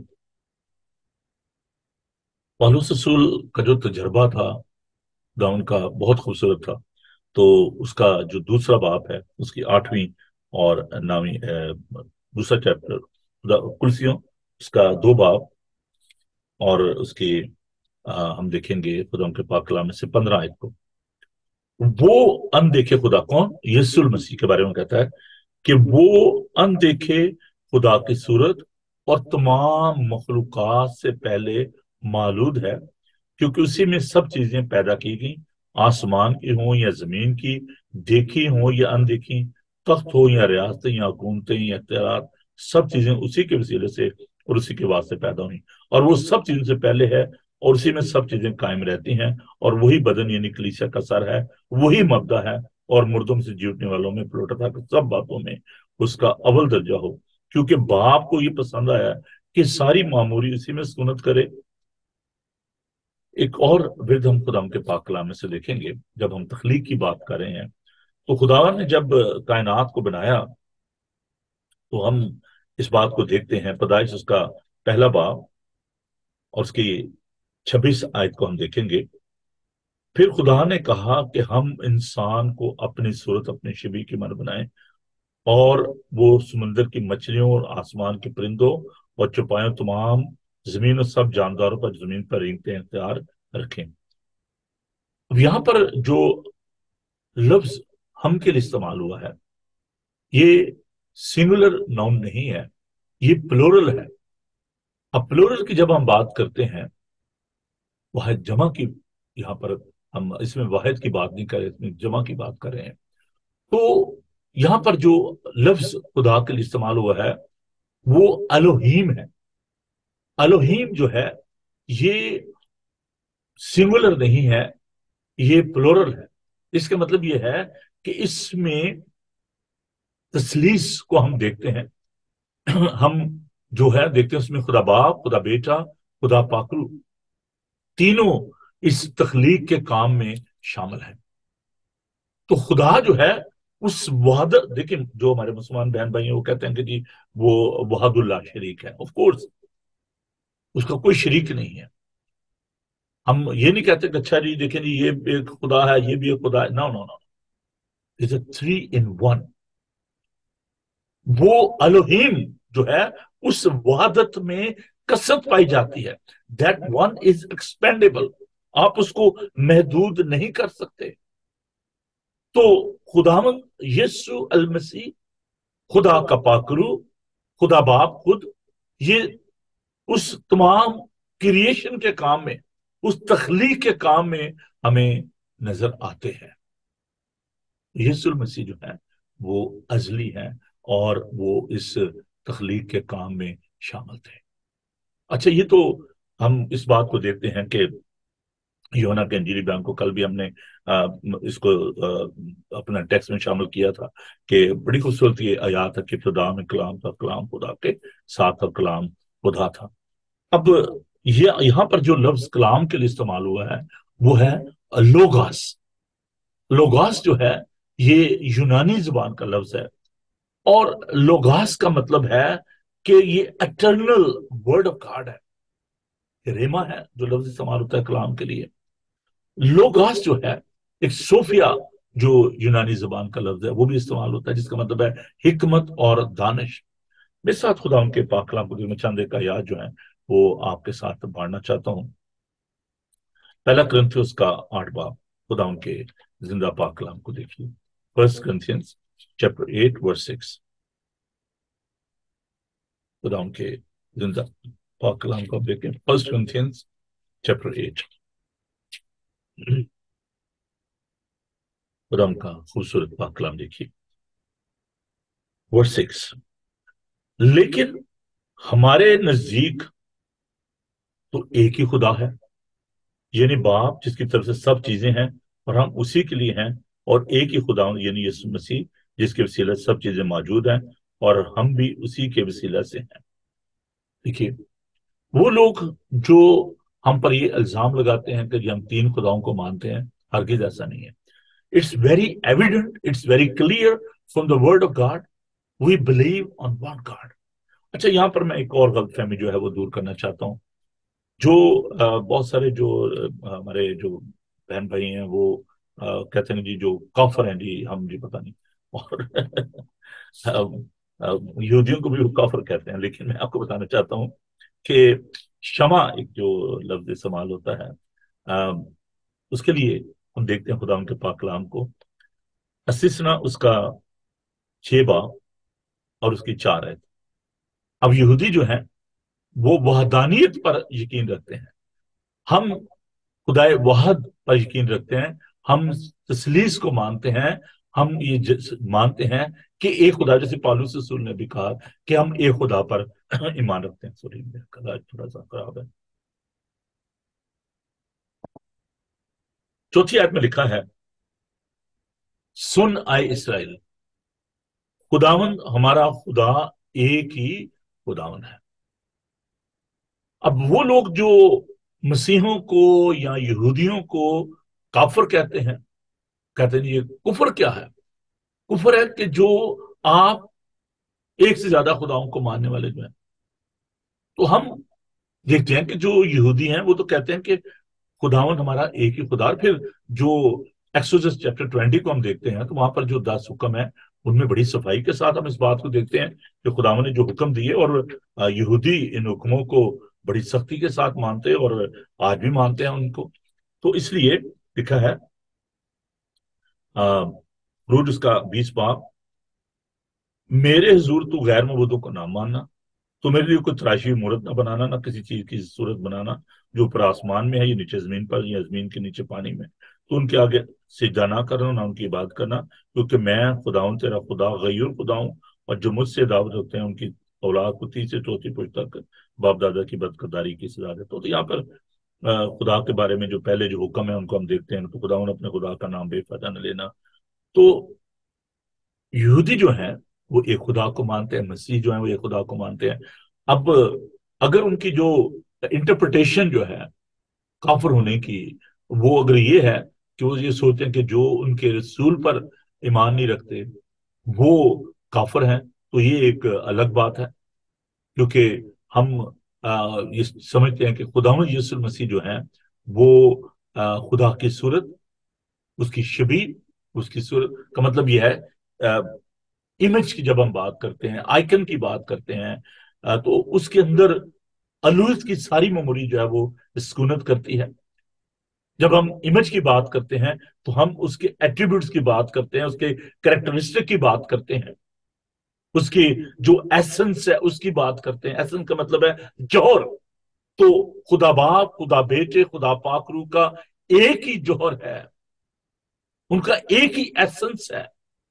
پالوس رسول کا جو تجربہ تھا خدا ان کا بہت خوبصورت تھا. تو اس کا جو دوسرا باب ہے اس کی آٹھویں اور نویں دوسرا چیپٹر کلسیوں اس کا دو باب اور اس کی ہم دیکھیں گے خدا ان کے پاک کلام میں سے پندرہ آیت کو. وہ اندیکھے خدا کون؟ یسوع المسیح کے بارے میں کہتا ہے کہ وہ اندیکھے خدا کی صورت اور تمام مخلوقات سے پہلے مولود ہے کیونکہ اسی میں سب چیزیں پیدا کی گئیں, آسمان کی ہوں یا زمین کی, دیکھی ہوں یا اندیکھی, تخت ہو یا ریاستیں یا حکومتیں یا اختیارات, سب چیزیں اسی کے وسیلے سے اور اسی کے واسطے پیدا ہوئی اور وہ سب چیزوں سے پہلے ہے اور اسی میں سب چیزیں قائم رہتی ہیں. اور وہی بدن یعنی کلیسیا کا سر ہے, وہی مبدا ہے اور مردوں سے جی اٹھنے والوں میں پلوٹا تھا کہ سب باتوں میں اس کا اول درجہ ہو کیونکہ باپ کو یہ پسند آیا کہ ساری معموری اسی میں سکونت کرے. ایک اور ورد ہم خدا کے پاک کلام میں سے دیکھیں گے جب ہم تخلیق کی بات کر رہے ہیں تو خدا نے جب کائنات کو بنایا تو ہم اس بات کو دیکھتے ہیں. پیدائش اس کا پہلا باب اور اس کی چھبیس آیت کو ہم دیکھیں گے. پھر خدا نے کہا کہ ہم انسان کو اپنی صورت اپنی شبیہ کی مانند بنائیں اور وہ سمندر کی مچھلیوں اور آسمان کے پرندوں اور چوپایوں تمام زمین اور سب جانداروں پر زمین پر رینگتے ہیں اختیار رکھیں. اب یہاں پر جو لفظ ہم کے لیے استعمال ہوا ہے یہ سنگولر ناؤن نہیں ہے, یہ پلورل ہے. اب پلورل کی جب ہم بات کرتے ہیں واحد جمع کی, یہاں پر ہم اس میں واحد کی بات نہیں کر رہے, اس میں جمع کی بات کر رہے ہیں. تو یہاں پر جو لفظ خدا کے لیے استعمال ہوا ہے وہ الوہیم ہے. الوہیم جو ہے یہ سنگولر نہیں ہے, یہ پلورل ہے. اس کا مطلب یہ ہے کہ اس میں تثلیث کو ہم دیکھتے ہیں, ہم جو ہے دیکھتے ہیں اس میں خدا باپ, خدا بیٹا, خدا پاکرو تینوں اس تخلیق کے کام میں شامل ہیں. تو خدا جو ہے اس وحدت, دیکھیں جو ہمارے مسلمان بہن بھائی ہیں وہ کہتے ہیں کہ جی وہ وحد اللہ شریک ہے. آف کورس اس کا کوئی شریک نہیں ہے. ہم یہ نہیں کہتے کہ اچھا جی دیکھیں جی یہ ایک خدا ہے یہ بھی ایک خدا ہے. No no no, it's a three in one. وہ الوہیم جو ہے اس وحدت میں کثرت پائی جاتی ہے. دیٹ ون از ایکسپینڈیبل, آپ اس کو محدود نہیں کر سکتے. تو खुदावंद यीशु अलमसीह, खुदा का पाकरू, खुदा बाप खुद, ये उस तमाम क्रिएशन के काम में, उस तख्लीक के काम में हमें नजर आते हैं। यीशु मसीह जो है वो अजली हैं और वो इस तख्लीक के काम में शामिल थे। अच्छा, ये तो हम इस बात को देखते हैं कि यूहन्ना के इंजीली बयान को कल भी हमने आ, इसको आ, अपना टेक्स्ट में शामिल किया था कि बड़ी खूबसूरत ये आयात है कि खुदा में कलाम था, कलाम खुदा के साथ और कलाम खुदा था। अब ये यहाँ पर जो लफ्ज कलाम के लिए इस्तेमाल हुआ है वो है लोगास। लोगास जो है ये यूनानी जुबान का लफ्ज है, और लोगास का मतलब है कि ये एटर्नल वर्ड ऑफ गॉड है। रेमा है जो लफ्ज इस्तेमाल होता है कलाम के लिए। लोगास जो है एक सोफिया जो यूनानी जुबान का लफ्ज है वो भी इस्तेमाल होता है, जिसका मतलब है हिकमत और दानिश। मेरे साथ खुदा उनके पाक कलाम को मैं चंद एक आयात जो है वो आपके साथ बांटना चाहता हूं। पहला कुरिन्थियों का आठ बाब, खुदा उनके जिंदा पाक कलाम को देखिए। First Corinthians chapter eight verse six. खुदा उनके जिंदा पाक कलाम को देखें। फर्स्ट कुरिन्थियंस चैप्टर एट, खुदा उनका खूबसूरत पाक कलाम देखिए, वर्स सिक्स। लेकिन हमारे नजदीक तो एक ही खुदा है, यानी बाप जिसकी तरफ से सब चीजें हैं और हम उसी के लिए हैं, और एक ही खुदा यानी यीशु मसीह जिसके वसीला सब चीजें मौजूद हैं और हम भी उसी के वसीला से हैं। देखिए, वो लोग जो हम पर ये इल्जाम लगाते हैं कि हम तीन खुदाओं को मानते हैं, हरगिज ऐसा नहीं है। It's very evident, it's very clear from the word of God, we believe on one God. अच्छा, यहाँ पर मैं एक और गलतफहमी जो है वो दूर करना चाहता हूँ। जो आ, बहुत सारे जो आ, हमारे जो बहन भाई हैं वो आ, कहते हैं जी जो काफर हैं जी, हम जी पता नहीं, और आ, आ, यहूदियों को भी वो काफर कहते हैं। लेकिन मैं आपको बताना चाहता हूँ कि क्षमा एक जो लफ्ज इस्तेमाल होता है, आ, उसके लिए हम देखते हैं खुदा उनके पाक कलाम को। असिसना उसका छह बाब और उसकी चार है। अब यहूदी जो है वो वहदानियत पर यकीन रखते हैं, हम खुदाए वहद पर यकीन रखते हैं, हम तसलीस को मानते हैं, हम ये मानते हैं कि एक खुदा, जैसे पौलुस रसूल ने भी कहा कि हम एक खुदा पर ईमान रखते हैं। सॉरी, मेरा थोड़ा सा खराब है। चौथी आयत में लिखा है, सुन आए इसराइल, खुदावन हमारा खुदा एक ही खुदावन है। अब वो लोग जो मसीहों को या यहूदियों को काफर कहते हैं, कहते हैं ये कुफर क्या है? कुफर है कि जो आप एक से ज्यादा खुदाओं को मानने वाले जो हैं। तो हम देखते हैं कि जो यहूदी हैं वो तो कहते हैं कि खुदावन हमारा एक ही खुदा। फिर जो एक्सोडस चैप्टर ट्वेंटी को हम देखते हैं तो वहां पर जो दस हुक्म है उनमें बड़ी सफाई के साथ हम इस बात को देखते हैं कि खुदावन ने जो हुक्म दिए, और यहूदी इन हुक्मों को बड़ी सख्ती के साथ मानते हैं और आज भी मानते हैं उनको। तो इसलिए लिखा है रूज उसका बीस बाब, मेरे हुजूर तू गैर मबूदों को ना मानना, तो मेरे लिए कोई तराशी हुई मूर्त ना बनाना, ना किसी चीज की सूरत बनाना जो ऊपर आसमान में है, ये नीचे जमीन पर, या जमीन के नीचे पानी में। तो उनके आगे सिजदा ना करना, ना उनकी इबादत करना, क्योंकि मैं खुदा हूं, तेरा खुदा गयूर खुदा हूं, और जो मुझसे दावत होते हैं उनकी औलाद को तीसरी चौथी पुश्त तक बाप दादा की बदकरदारी की सजा देता। तो, तो यहाँ पर खुदा के बारे में जो पहले जो हुक्म है उनको हम देखते हैं, तो खुदा अपने खुदा का नाम बेफायदा न लेना। तो यहूदी जो है वो एक खुदा को मानते हैं, मसीह जो है वो एक खुदा को मानते हैं। अब अगर उनकी जो इंटरप्रिटेशन जो है काफिर होने की, वो अगर ये है कि वो ये सोचते हैं कि जो उनके रसूल पर ईमान नहीं रखते वो काफिर हैं, तो ये एक अलग बात है। क्योंकि हम आ, ये समझते हैं कि खुदावंद यीशु मसीह जो है वो आ, खुदा की सूरत, उसकी शबी, उसकी सूरत का मतलब ये है, इमेज की जब हम बात करते हैं, आइकन की बात करते हैं, तो उसके अंदर अलूत की सारी मेमोरी जो है वो सुकूनत करती है। جب ہم امیج کی بات کرتے ہیں تو ہم اس کے ایٹریبیوٹس کی بات کرتے ہیں، اس کے کریکٹرسٹک کی بات کرتے ہیں، اس کی جو ایسنس ہے اس کی بات کرتے ہیں۔ ایسنس کا مطلب ہے جوہر۔ تو خدا باپ، خدا بیٹے، خدا پاک روح کا ایک ہی جوہر ہے، ان کا ایک ہی ایسنس ہے۔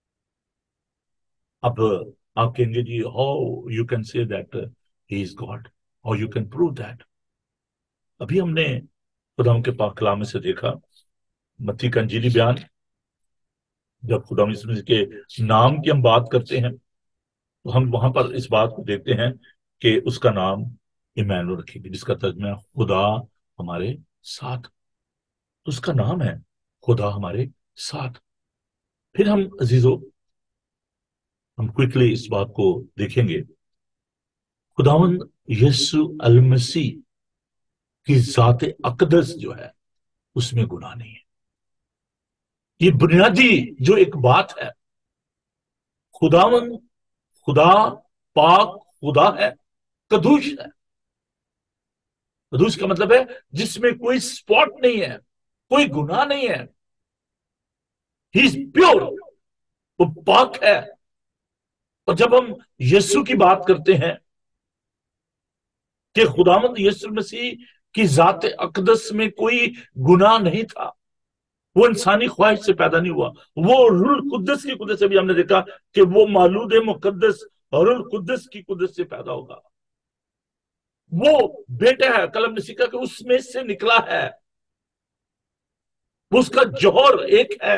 اب آپ کہیں گے جی how you can say that he is God, how you can prove that. ابھی ہم نے خدا کے پاک کلام میں سے دیکھا، متی کا انجیلی بیان، جب خدا مسیح کے نام کی ہم بات کرتے ہیں تو ہم وہاں پر اس بات کو دیکھتے ہیں کہ اس کا نام ایمانویل رکھے گی، جس کا ترجمہ ہے خدا ہمارے ساتھ۔ اس کا نام ہے خدا ہمارے ساتھ۔ پھر ہم عزیزو ہم کوئکلی اس بات کو دیکھیں گے، خداوند یسوع المسیح کی ذات اقدس جو ہے اس میں گناہ نہیں ہے۔ یہ بنیادی جو ایک بات ہے، خداوند خدا پاک خدا ہے، قدوس ہے۔ قدوس کا مطلب ہے جس میں کوئی سپاٹ نہیں ہے، کوئی گناہ نہیں ہے، ہی از پیور، وہ پاک ہے۔ اور جب ہم یسوع کی بات کرتے ہیں کہ خداوند یسوع مسیح کی ذات اقدس میں کوئی گناہ نہیں تھا، وہ انسانی خواہش سے پیدا نہیں ہوا، وہ روح القدس کی قدرت سے بھی ہم نے دیکھا کہ وہ مولود مقدس اور روح القدس کی قدرت سے پیدا ہوگا۔ وہ بیٹا ہے کلم نسیکا کہ اس میں سے نکلا ہے، اس کا جوہر ایک ہے۔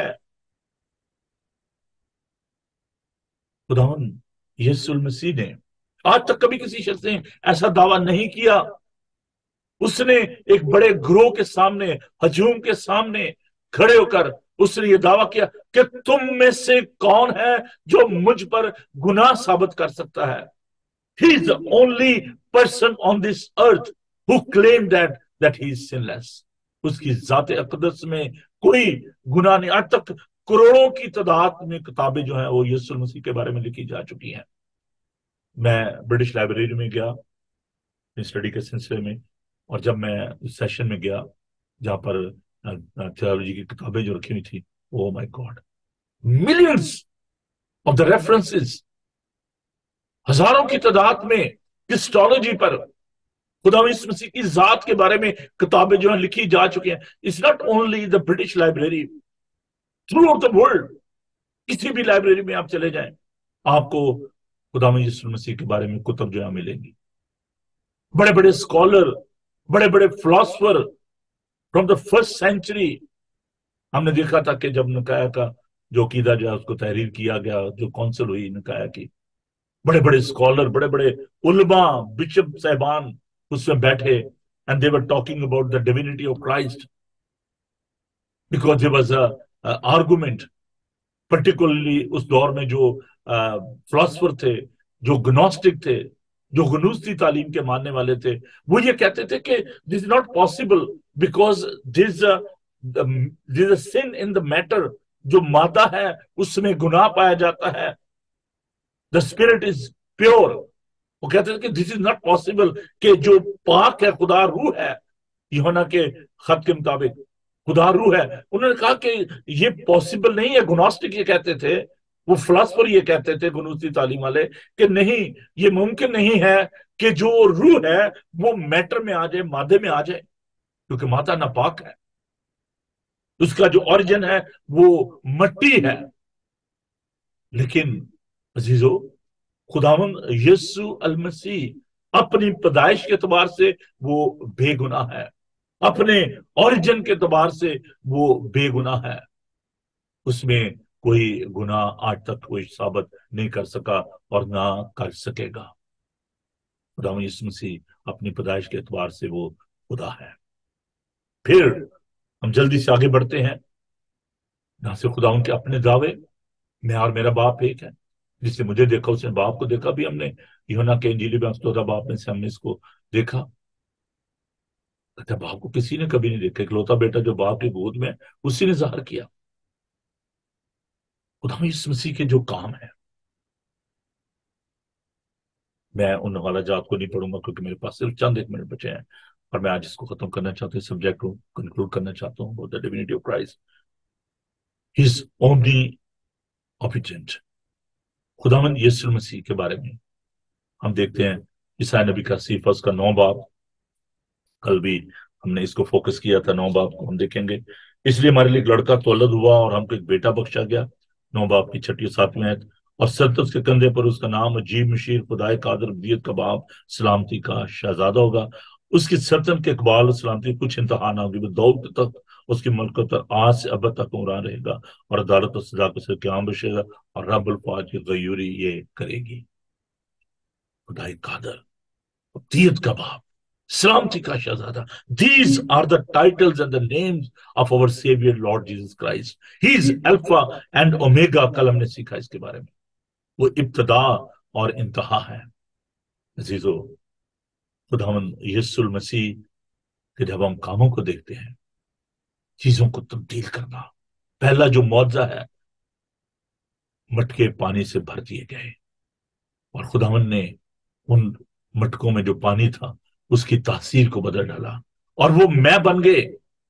خداوند یسوع المسیح نے آج تک کبھی کسی شخص نے ایسا دعویٰ نہیں کیا۔ اس نے ایک بڑے گروہ کے سامنے، ہجوم کے سامنے کھڑے ہو کر اس نے یہ دعویٰ کیا کہ تم میں سے کون ہے جو مجھ پر گناہ ثابت کر سکتا ہے۔ He is the only person on this earth who claimed that that he is sinless۔ اس کی ذات اقدس میں کوئی گناہ نہیں۔ آج تک کروڑوں کی تعداد میں کتابیں جو ہیں وہ یسوع مسیح کے بارے میں لکھی جا چکی ہیں۔ میں برٹش لائبریری میں گیا اسٹڈی کے سلسلے میں، اور جب میں اس سیشن میں گیا جہاں پر تھیولوجی کی کتابیں جو رکھی ہوئی تھی، oh my God, millions of the references, ہزاروں کی تعداد میں کرسٹولوجی پر، خدا یسوع مسیح کی ذات کے بارے میں کتابیں جو ہیں لکھی جا چکی ہیں۔ It's not only the British library, throughout the world کسی بھی لائبریری میں آپ چلے جائیں آپ کو خدا یسوع مسیح کے بارے میں کتب جو ہے ملیں گی۔ بڑے بڑے اسکالر، بڑے بڑے philosopher from the first century, ہم نے دیکھا تھا کہ جب نکایا کا جو عقیدہ جو ہے اس کو تحریر کیا گیا، جو کونسل ہوئی نکایا کی، بڑے بڑے اسکالر، بڑے بڑے علماء، بشپ صاحبان اس میں بیٹھے، and they were talking about the divinity of Christ because there was a, a argument particularly اس دور میں جو فلاسفر تھے، جو گنوسٹک تھے، جو گنوستی تعلیم کے ماننے والے تھے، وہ یہ کہتے تھے کہ this is not possible because there's a, there's a sin in the matter، جو مادہ ہے اس میں گناہ پایا جاتا ہے، the spirit is pure۔ وہ کہتے تھے کہ this is not possible کہ جو پاک ہے خدا روح ہے، یوحنا کے خط کے مطابق خدا روح ہے۔ انہوں نے کہا کہ یہ پاسبل نہیں ہے، گنوسٹک یہ کہتے تھے، وہ فلاسفر یہ کہتے تھے گنوستی تعلیم والے کہ نہیں، یہ ممکن نہیں ہے کہ جو روح ہے وہ میٹر میں آ جائے، مادے میں آ جائے، کیونکہ مادہ ناپاک ہے، اس کا جو اوریجن ہے وہ مٹی ہے۔ لیکن عزیزو، خداوند یسوع المسیح اپنی پیدائش کے اعتبار سے وہ بے گناہ ہے، اپنے اوریجن کے اعتبار سے وہ بے گناہ ہے، اس میں کوئی گناہ آج تک کوئی ثابت نہیں کر سکا اور نہ کر سکے گا۔ خداوند یسوع مسیح اپنی پیدائش کے اعتبار سے وہ خدا ہے۔ پھر ہم جلدی سے آگے بڑھتے ہیں، یہاں سے خداوند کے اپنے دعوے، میں اور میرا باپ ایک ہے، جس نے مجھے دیکھا اس نے باپ کو دیکھا، بھی ہم نے یوحنا کے انجیلی میں چودہ باپ میں سے ہم نے اس کو دیکھا۔ باپ کو کسی نے کبھی نہیں دیکھا، اکلوتا بیٹا جو باپ کی گود میں اسی نے ظاہر کیا۔ خدا یسوع مسیح کے جو کام ہے، میں ان حوالہ جات کو نہیں پڑھوں گا کیونکہ میرے پاس صرف چند ایک منٹ بچے ہیں، और मैं आज इसको खत्म करना चाहता हूँ, सब्जेक्ट को कंक्लूड करना चाहता हूँ, the divinity of Christ, his omnipotent. खुदावंद यीशु मसीह के बारे में हम देखते हैं ईसाई नबी का सीफा उसका नौ बाब, कल भी हमने इसको फोकस किया था, नौ बाब को हम देखेंगे। इसलिए हमारे लिए एक लड़का तौलद हुआ और हमको एक बेटा बख्शा गया, नौ बाब की छठी और सातवीं आयत। और सल्तनत उसके कंधे पर, उसका नाम अजीब मशीर, खुदाए कादर, अब्दियत का बाप, सलामती का शहजादा होगा। उसकी सल्तनत के इकबाल सलामती कुछ इंतहा ना होगी, वो दौलत तक उसकी मलकत पर आज से अब तक उमरान रहेगा, और अदालत और सजा को सिर क्याम बशेगा, और रब अल फाज की गयूरी ये करेगी। खुदाए कादर, अब्दियत का बाप, सलामती का शहजादा, these are the titles and the names of our savior lord jesus christ. he is alpha and omega। कल हमने सीखा इसके बारे में, वो इब्तदा और इंतहा है। अजीजो, खुदावन यीशु मसीह के जब हम कामों को देखते हैं, चीजों को तब्दील करना, पहला जो मौजज़ा है, मटके पानी से भर दिए गए और खुदावन ने उन मटकों में जो पानी था उसकी तासीर को बदल डाला और वो मैं बन गए।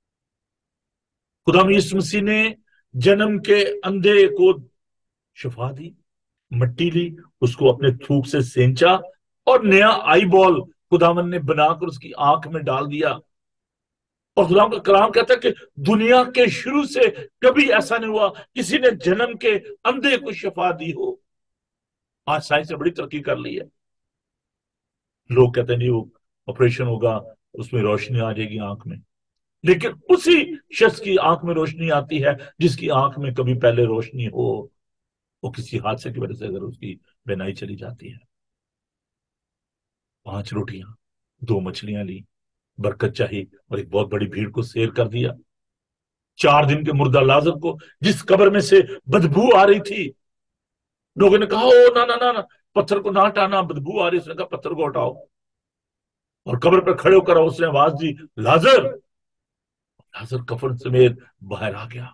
खुदा यीशु मसीह ने जन्म के अंधे को शिफा दी, मट्टी ली, उसको अपने थूक से सेंचा और नया आई बॉल खुदावन ने बनाकर उसकी आंख में डाल दिया। और खुदा का कलाम कहता है कि दुनिया के शुरू से कभी ऐसा नहीं हुआ किसी ने जन्म के अंधे को शिफा दी हो। आज साइंस ने बड़ी तरक्की कर ली है, लोग कहते हैं नहीं वो ऑपरेशन होगा, उसमें रोशनी आ जाएगी आंख में, लेकिन उसी शख्स की आंख में रोशनी आती है जिसकी आंख में कभी पहले रोशनी हो, वो किसी हादसे की वजह से अगर उसकी बेनाई चली जाती है। पांच रोटियां, दो मछलियां ली, बरकत चाहिए और एक बहुत बड़ी भीड़ को सैर कर दिया। चार दिन के मुर्दा लाजर को जिस कब्र में से बदबू आ रही थी, लोगों ने कहा ओ ना ना ना ना, पत्थर को ना हटाना, बदबू आ रही। उसने कहा पत्थर को हटाओ, और कब्र पर खड़े होकर उसने आवाज दी लाजर। लाजर कफन समेत बाहर आ गया।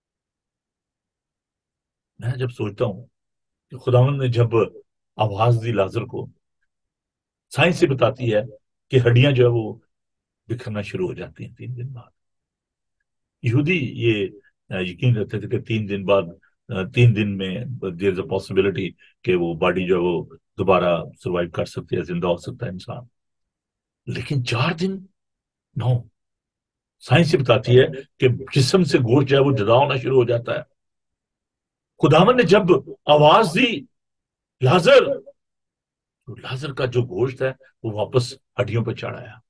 मैं जब सोचता हूं कि खुदावंद ने जब आवाज दी लाजर को, साइंस से बताती है कि हड्डियां जो है वो बिखरना शुरू हो जाती हैं तीन दिन बाद। यहूदी ये यकीन रखते थे कि तीन दिन बाद, तीन दिन में देयर इज अ पॉसिबिलिटी कि वो बॉडी जो है वो दोबारा सर्वाइव कर सकती है, जिंदा हो सकता है इंसान। लेकिन चार दिन, नो, साइंस से बताती है कि जिस्म से गोश्त जो है वो जुदा होना शुरू हो जाता है। खुदावन ने जब आवाज दी लाजर, तो लाजर का जो गोश्त है वो वापस हड्डियों पर चढ़ाया।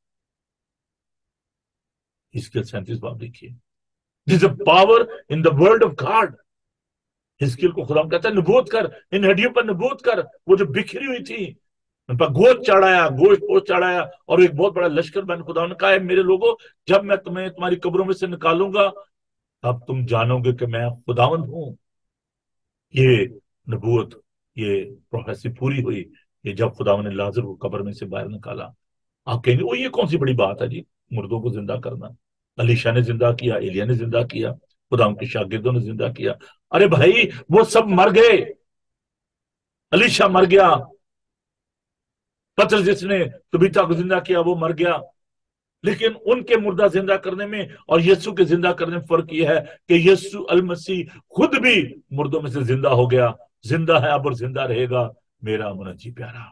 इसके सैंतीस बाब देखिए, this a power in the word of God. हिजकिय्याह को खुदा कहता है नबूवत कर, इन हड्डियों पर नबूवत कर, वो जो बिखरी हुई थी उन पर गोश्त चढ़ाया, गोश्त पोस्ट चढ़ाया, और एक बहुत बड़ा लश्कर बन। खुदा ने कहा है मेरे लोगों, जब मैं तुम्हें तुम्हारी कब्रों में से निकालूंगा तब तुम जानोगे कि मैं खुदावंद हूं। ये नबूवत, ये प्रोफेसी पूरी हुई कि जब खुदावन ने लाजर को कब्र में से बाहर निकाला। आप कहेंगे ओ ये कौन सी बड़ी बात है जी, मुर्दों को जिंदा करना। अलीशा ने जिंदा किया, एलिया ने जिंदा किया, खुदा के शागिर्दों ने जिंदा किया। अरे भाई वो सब मर गए, अलीशा मर गया, पत्र जिसने तबीता को जिंदा किया वो मर गया, लेकिन उनके मुर्दा जिंदा करने में और यीशु के जिंदा करने में फर्क यह है कि यीशु अल मसीह खुद भी मुर्दों में से जिंदा हो गया, जिंदा है अब और जिंदा रहेगा, मेरा मुनज्जी प्यारा।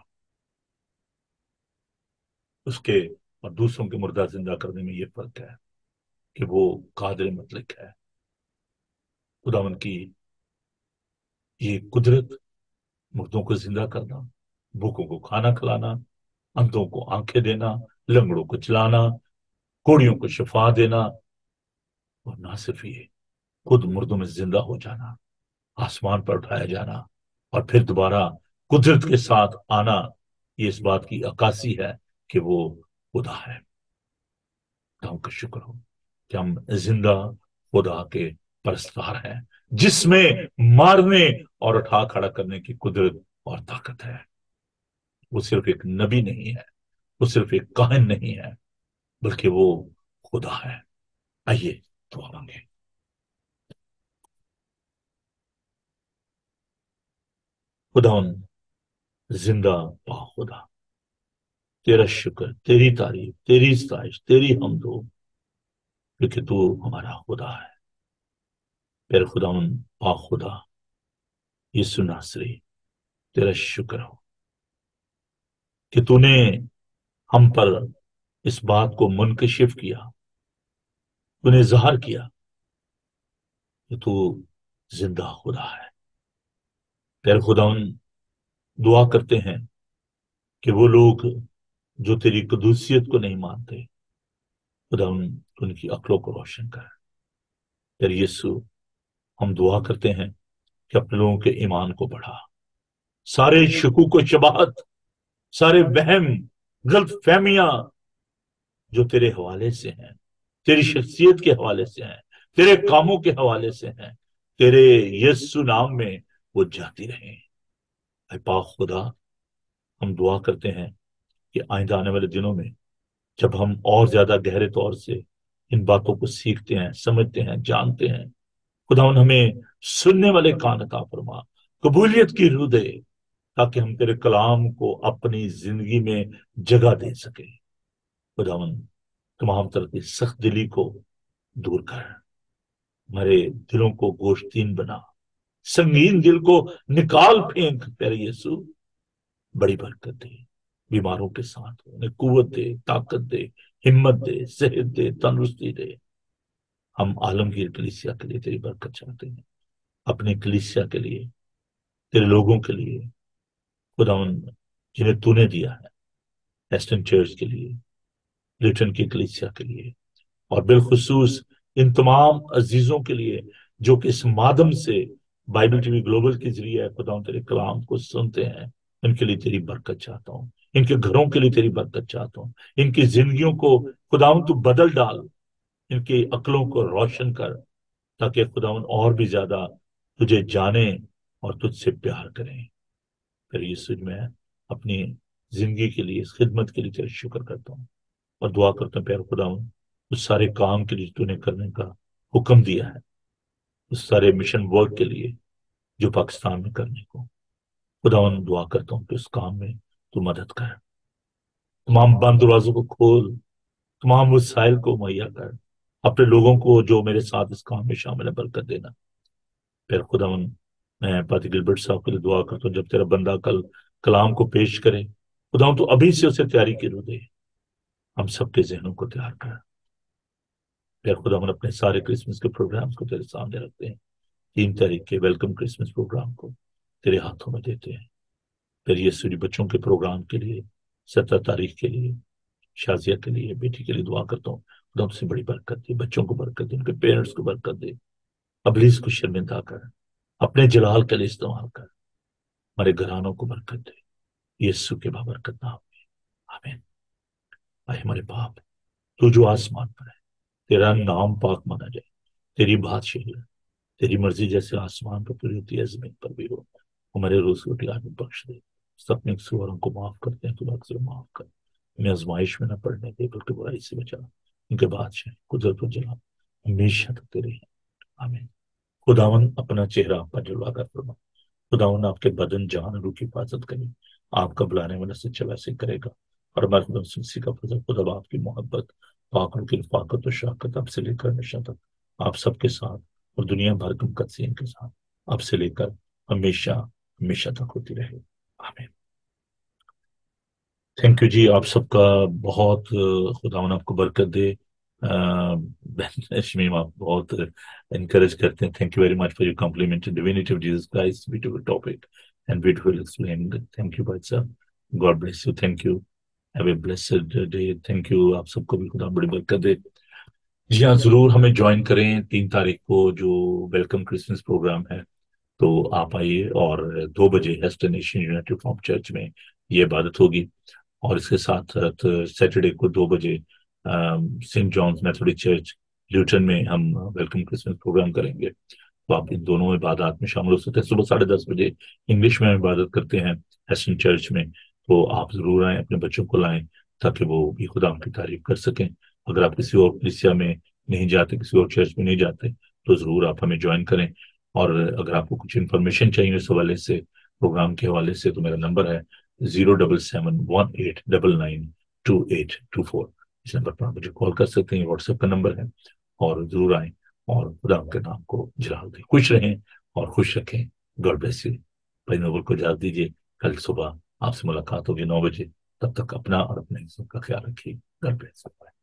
उसके और दूसरों के मुर्दा जिंदा करने में यह फर्क है कि वो कादिर मतलब है। खुदावन की ये कुदरत, मुर्दों को जिंदा करना, भूखों को खाना खिलाना, अंधों को आंखें देना, लंगड़ों को चलाना, कोड़ियों को शिफा देना, और ना सिर्फ ये, खुद मुर्दों में जिंदा हो जाना, आसमान पर उठाया जाना और फिर दोबारा कुदरत के साथ आना, ये इस बात की अक्कासी है कि वो खुदा है। खुदा का शुक्र हो कि हम जिंदा खुदा के परस्तार हैं, जिसमें मारने और उठा खड़ा करने की कुदरत और ताकत है। वो सिर्फ एक नबी नहीं है, वो सिर्फ एक काहिन नहीं है, बल्कि वो खुदा है। आइए दुआ मांगे। खुदा जिंदा पा खुदा, تیرا شکر، تیری تعریف، تیری ستائش، تیری حمد ہو، کیونکہ تو ہمارا خدا ہے۔ پھر خدا پاک خدا یسوع ناصری، تیرا شکر ہو کہ تو نے ہم پر اس بات کو منکشف کیا، تو نے ظاہر کیا کہ تو زندہ خدا ہے۔ پھر خدا دعا کرتے ہیں کہ وہ لوگ جو تیری قدوسیت کو نہیں مانتے، خدا ان کی عقلوں کو روشن کر۔ پھر یسوع ہم دعا کرتے ہیں کہ اپنے لوگوں کے ایمان کو بڑھا، سارے شکوک و شبہات، سارے وہم، غلط فہمیاں جو تیرے حوالے سے ہیں، تیری شخصیت کے حوالے سے ہیں، تیرے کاموں کے حوالے سے ہیں، تیرے یسوع نام میں وہ جاتی رہیں۔ اے پاک خدا، ہم دعا کرتے ہیں کہ آئندہ آنے والے دنوں میں جب ہم اور زیادہ گہرے طور سے ان باتوں کو سیکھتے ہیں، سمجھتے ہیں، جانتے ہیں، خدا ہمیں سننے والے کان عطا فرما، قبولیت کی روح دے، تاکہ ہم تیرے کلام کو اپنی زندگی میں جگہ دے سکیں۔ خداوند تمام طرح کی سخت دلی کو دور کر، ہمارے دلوں کو گوشتین بنا، سنگین دل کو نکال پھینک۔ پیارے یسوع بڑی برکت دے، بیماروں کے ساتھ انہیں قوت دے، طاقت دے، ہمت دے، صحت دے، تندرستی دے۔ ہم عالمگیر کلیسیا کے لیے تیری برکت چاہتے ہیں، اپنے کلیسیا کے لیے، تیرے لوگوں کے لیے خداوند جنہیں تو نے دیا ہے، ایسٹن چرچ کے لیے، لیٹن کی کلیسیا کے لیے، اور بالخصوص ان تمام عزیزوں کے لیے جو کہ اس مادم سے بائبل ٹی وی گلوبل کے ذریعے خداوند تیرے کلام کو سنتے ہیں، ان کے لیے تیری برکت چاہتا ہوں، ان کے گھروں کے لیے تیری برکت چاہتا ہوں، ان کی زندگیوں کو خداوند تو بدل ڈال، ان کی عقلوں کو روشن کر، تاکہ خداوند اور بھی زیادہ تجھے جانیں اور تجھ سے پیار کریں۔ پھر یسوع میں اپنی زندگی کے لیے، اس خدمت کے لیے تیرا شکر کرتا ہوں اور دعا کرتا ہوں، پیارے خداوند اس سارے کام کے لیے تو نے کرنے کا حکم دیا ہے، اس سارے مشن ورک کے لیے جو پاکستان میں کرنے کو، خداوند دعا کرتا ہوں کہ اس کام میں تو مدد کر، تمام بند دروازوں کو کھول، تمام وسائل کو مہیا کر، اپنے لوگوں کو جو میرے ساتھ اس کام میں شامل ہے برکت دینا۔ پھر خداوند میں پادری گلبرٹ صاحب کے لیے دعا کرتا ہوں، جب تیرا بندہ کل کلام کو پیش کرے، خداوند تو ابھی سے اسے تیاری کی روح دے، ہم سب کے ذہنوں کو تیار کر۔ پھر خداوند اپنے سارے کرسمس کے پروگرامز کو تیرے سامنے رکھتے ہیں، تین تاریخ کے ویلکم کرسمس پروگرام کو تیرے ہاتھوں میں دیتے ہیں۔ پھر یسوع بچوں کے پروگرام کے لیے، سترہ تاریخ کے لیے، شازیہ کے لیے، بیٹی کے لیے دعا کرتا ہوں، خدا سے بڑی برکت دے، بچوں کو برکت دے، ان کے پیرنٹس کو برکت دے، ابلیس کو شرمندہ کر، اپنے جلال کے لیے استعمال کر، ہمارے گھرانوں کو برکت دے، یسوع کے بابرکت نام میں آمین۔ اے ہمارے باپ، تو جو آسمان پر ہے، تیرا نام پاک مانا جائے، تیری بادشاہی ہے، تیری مرضی جیسے آسمان پر پوری ہوتی ہے زمین پر بھی ہو، ہمارے روز روٹی آج بخش دے، سب نے سوروں کو معاف کرتے ہیں تو اکثر معاف کر، ہمیں آزمائش میں نہ پڑنے دے بلکہ برائی سے بچا، ان کے بادشاہ قدرت و جلال ہمیشہ تک تیرے ہیں، آمین۔ خداون اپنا چہرہ آپ پر جلوا کر فرما، خداون آپ کے بدن جان روح کی حفاظت کرے، آپ کا بلانے والا سچا ویسے کرے گا، اور ہمارے خدا سنسی کا فضل، خدا آپ کی محبت، پاک کی رفاقت و شفقت اب سے لے کر ہمیشہ تک آپ سب کے ساتھ اور دنیا بھر کے مقدسین کے ساتھ اب سے لے کر ہمیشہ ہمیشہ تک ہوتی رہے، آمین۔ تھینک یو جی، آپ سب کا بہت، خداون آپ کو برکت دے۔ بہن شمیم آپ بہت انکریج کرتے ہیں، thank you very much for your compliment, divinity of Jesus Christ, beautiful topic and beautiful explained, thank you بھائی صاحب، God bless you, thank you, have a blessed day, thank you, آپ سب کو بھی خدا بڑی برکت دے۔ جی ہاں، ضرور ہمیں جوائن کریں تین تاریخ کو جو ویلکم کرسمس پروگرام ہے، تو آپ آئیے، اور دو بجے Heston Asian United from church میں یہ عبادت ہوگی، اور اس کے ساتھ ساتھ سیٹرڈے کو دو بجے Saint Johns Methodist church Luton میں ہم ویلکم کرسمس پروگرام کریں گے، تو آپ ان دونوں عبادات میں شامل ہو سکتے ہیں۔ صبح ساڑھے دس بجے انگلش میں عبادت کرتے ہیں ہیسٹن چرچ میں، تو آپ ضرور آئیں، اپنے بچوں کو لائیں تاکہ وہ بھی خدا کی تعریف کر سکیں۔ اگر آپ کسی اور کلیسیا میں نہیں جاتے، کسی اور چرچ میں نہیں جاتے، تو ضرور آپ ہمیں جوائن کریں، اور اگر آپ کو کچھ انفارمیشن چاہیے اس حوالے سے، پروگرام کے حوالے سے، تو میرا نمبر ہے zero double seven one eight double nine two eight two four اس نمبر پر آپ مجھے کال کر سکتے ہیں، واٹس ایپ کا نمبر ہے، اور ضرور آئیں اور خدا کے نام کو جلال دیں. خوش رہیں اور خوش رکھیں. God bless you. بھائی نوبل کو اجازت دیجیے، کل صبح آپ سے ملاقات ہوگی نو بجے. تب تک اپنا اور اپنے کا خیال رکھیے. God bless you.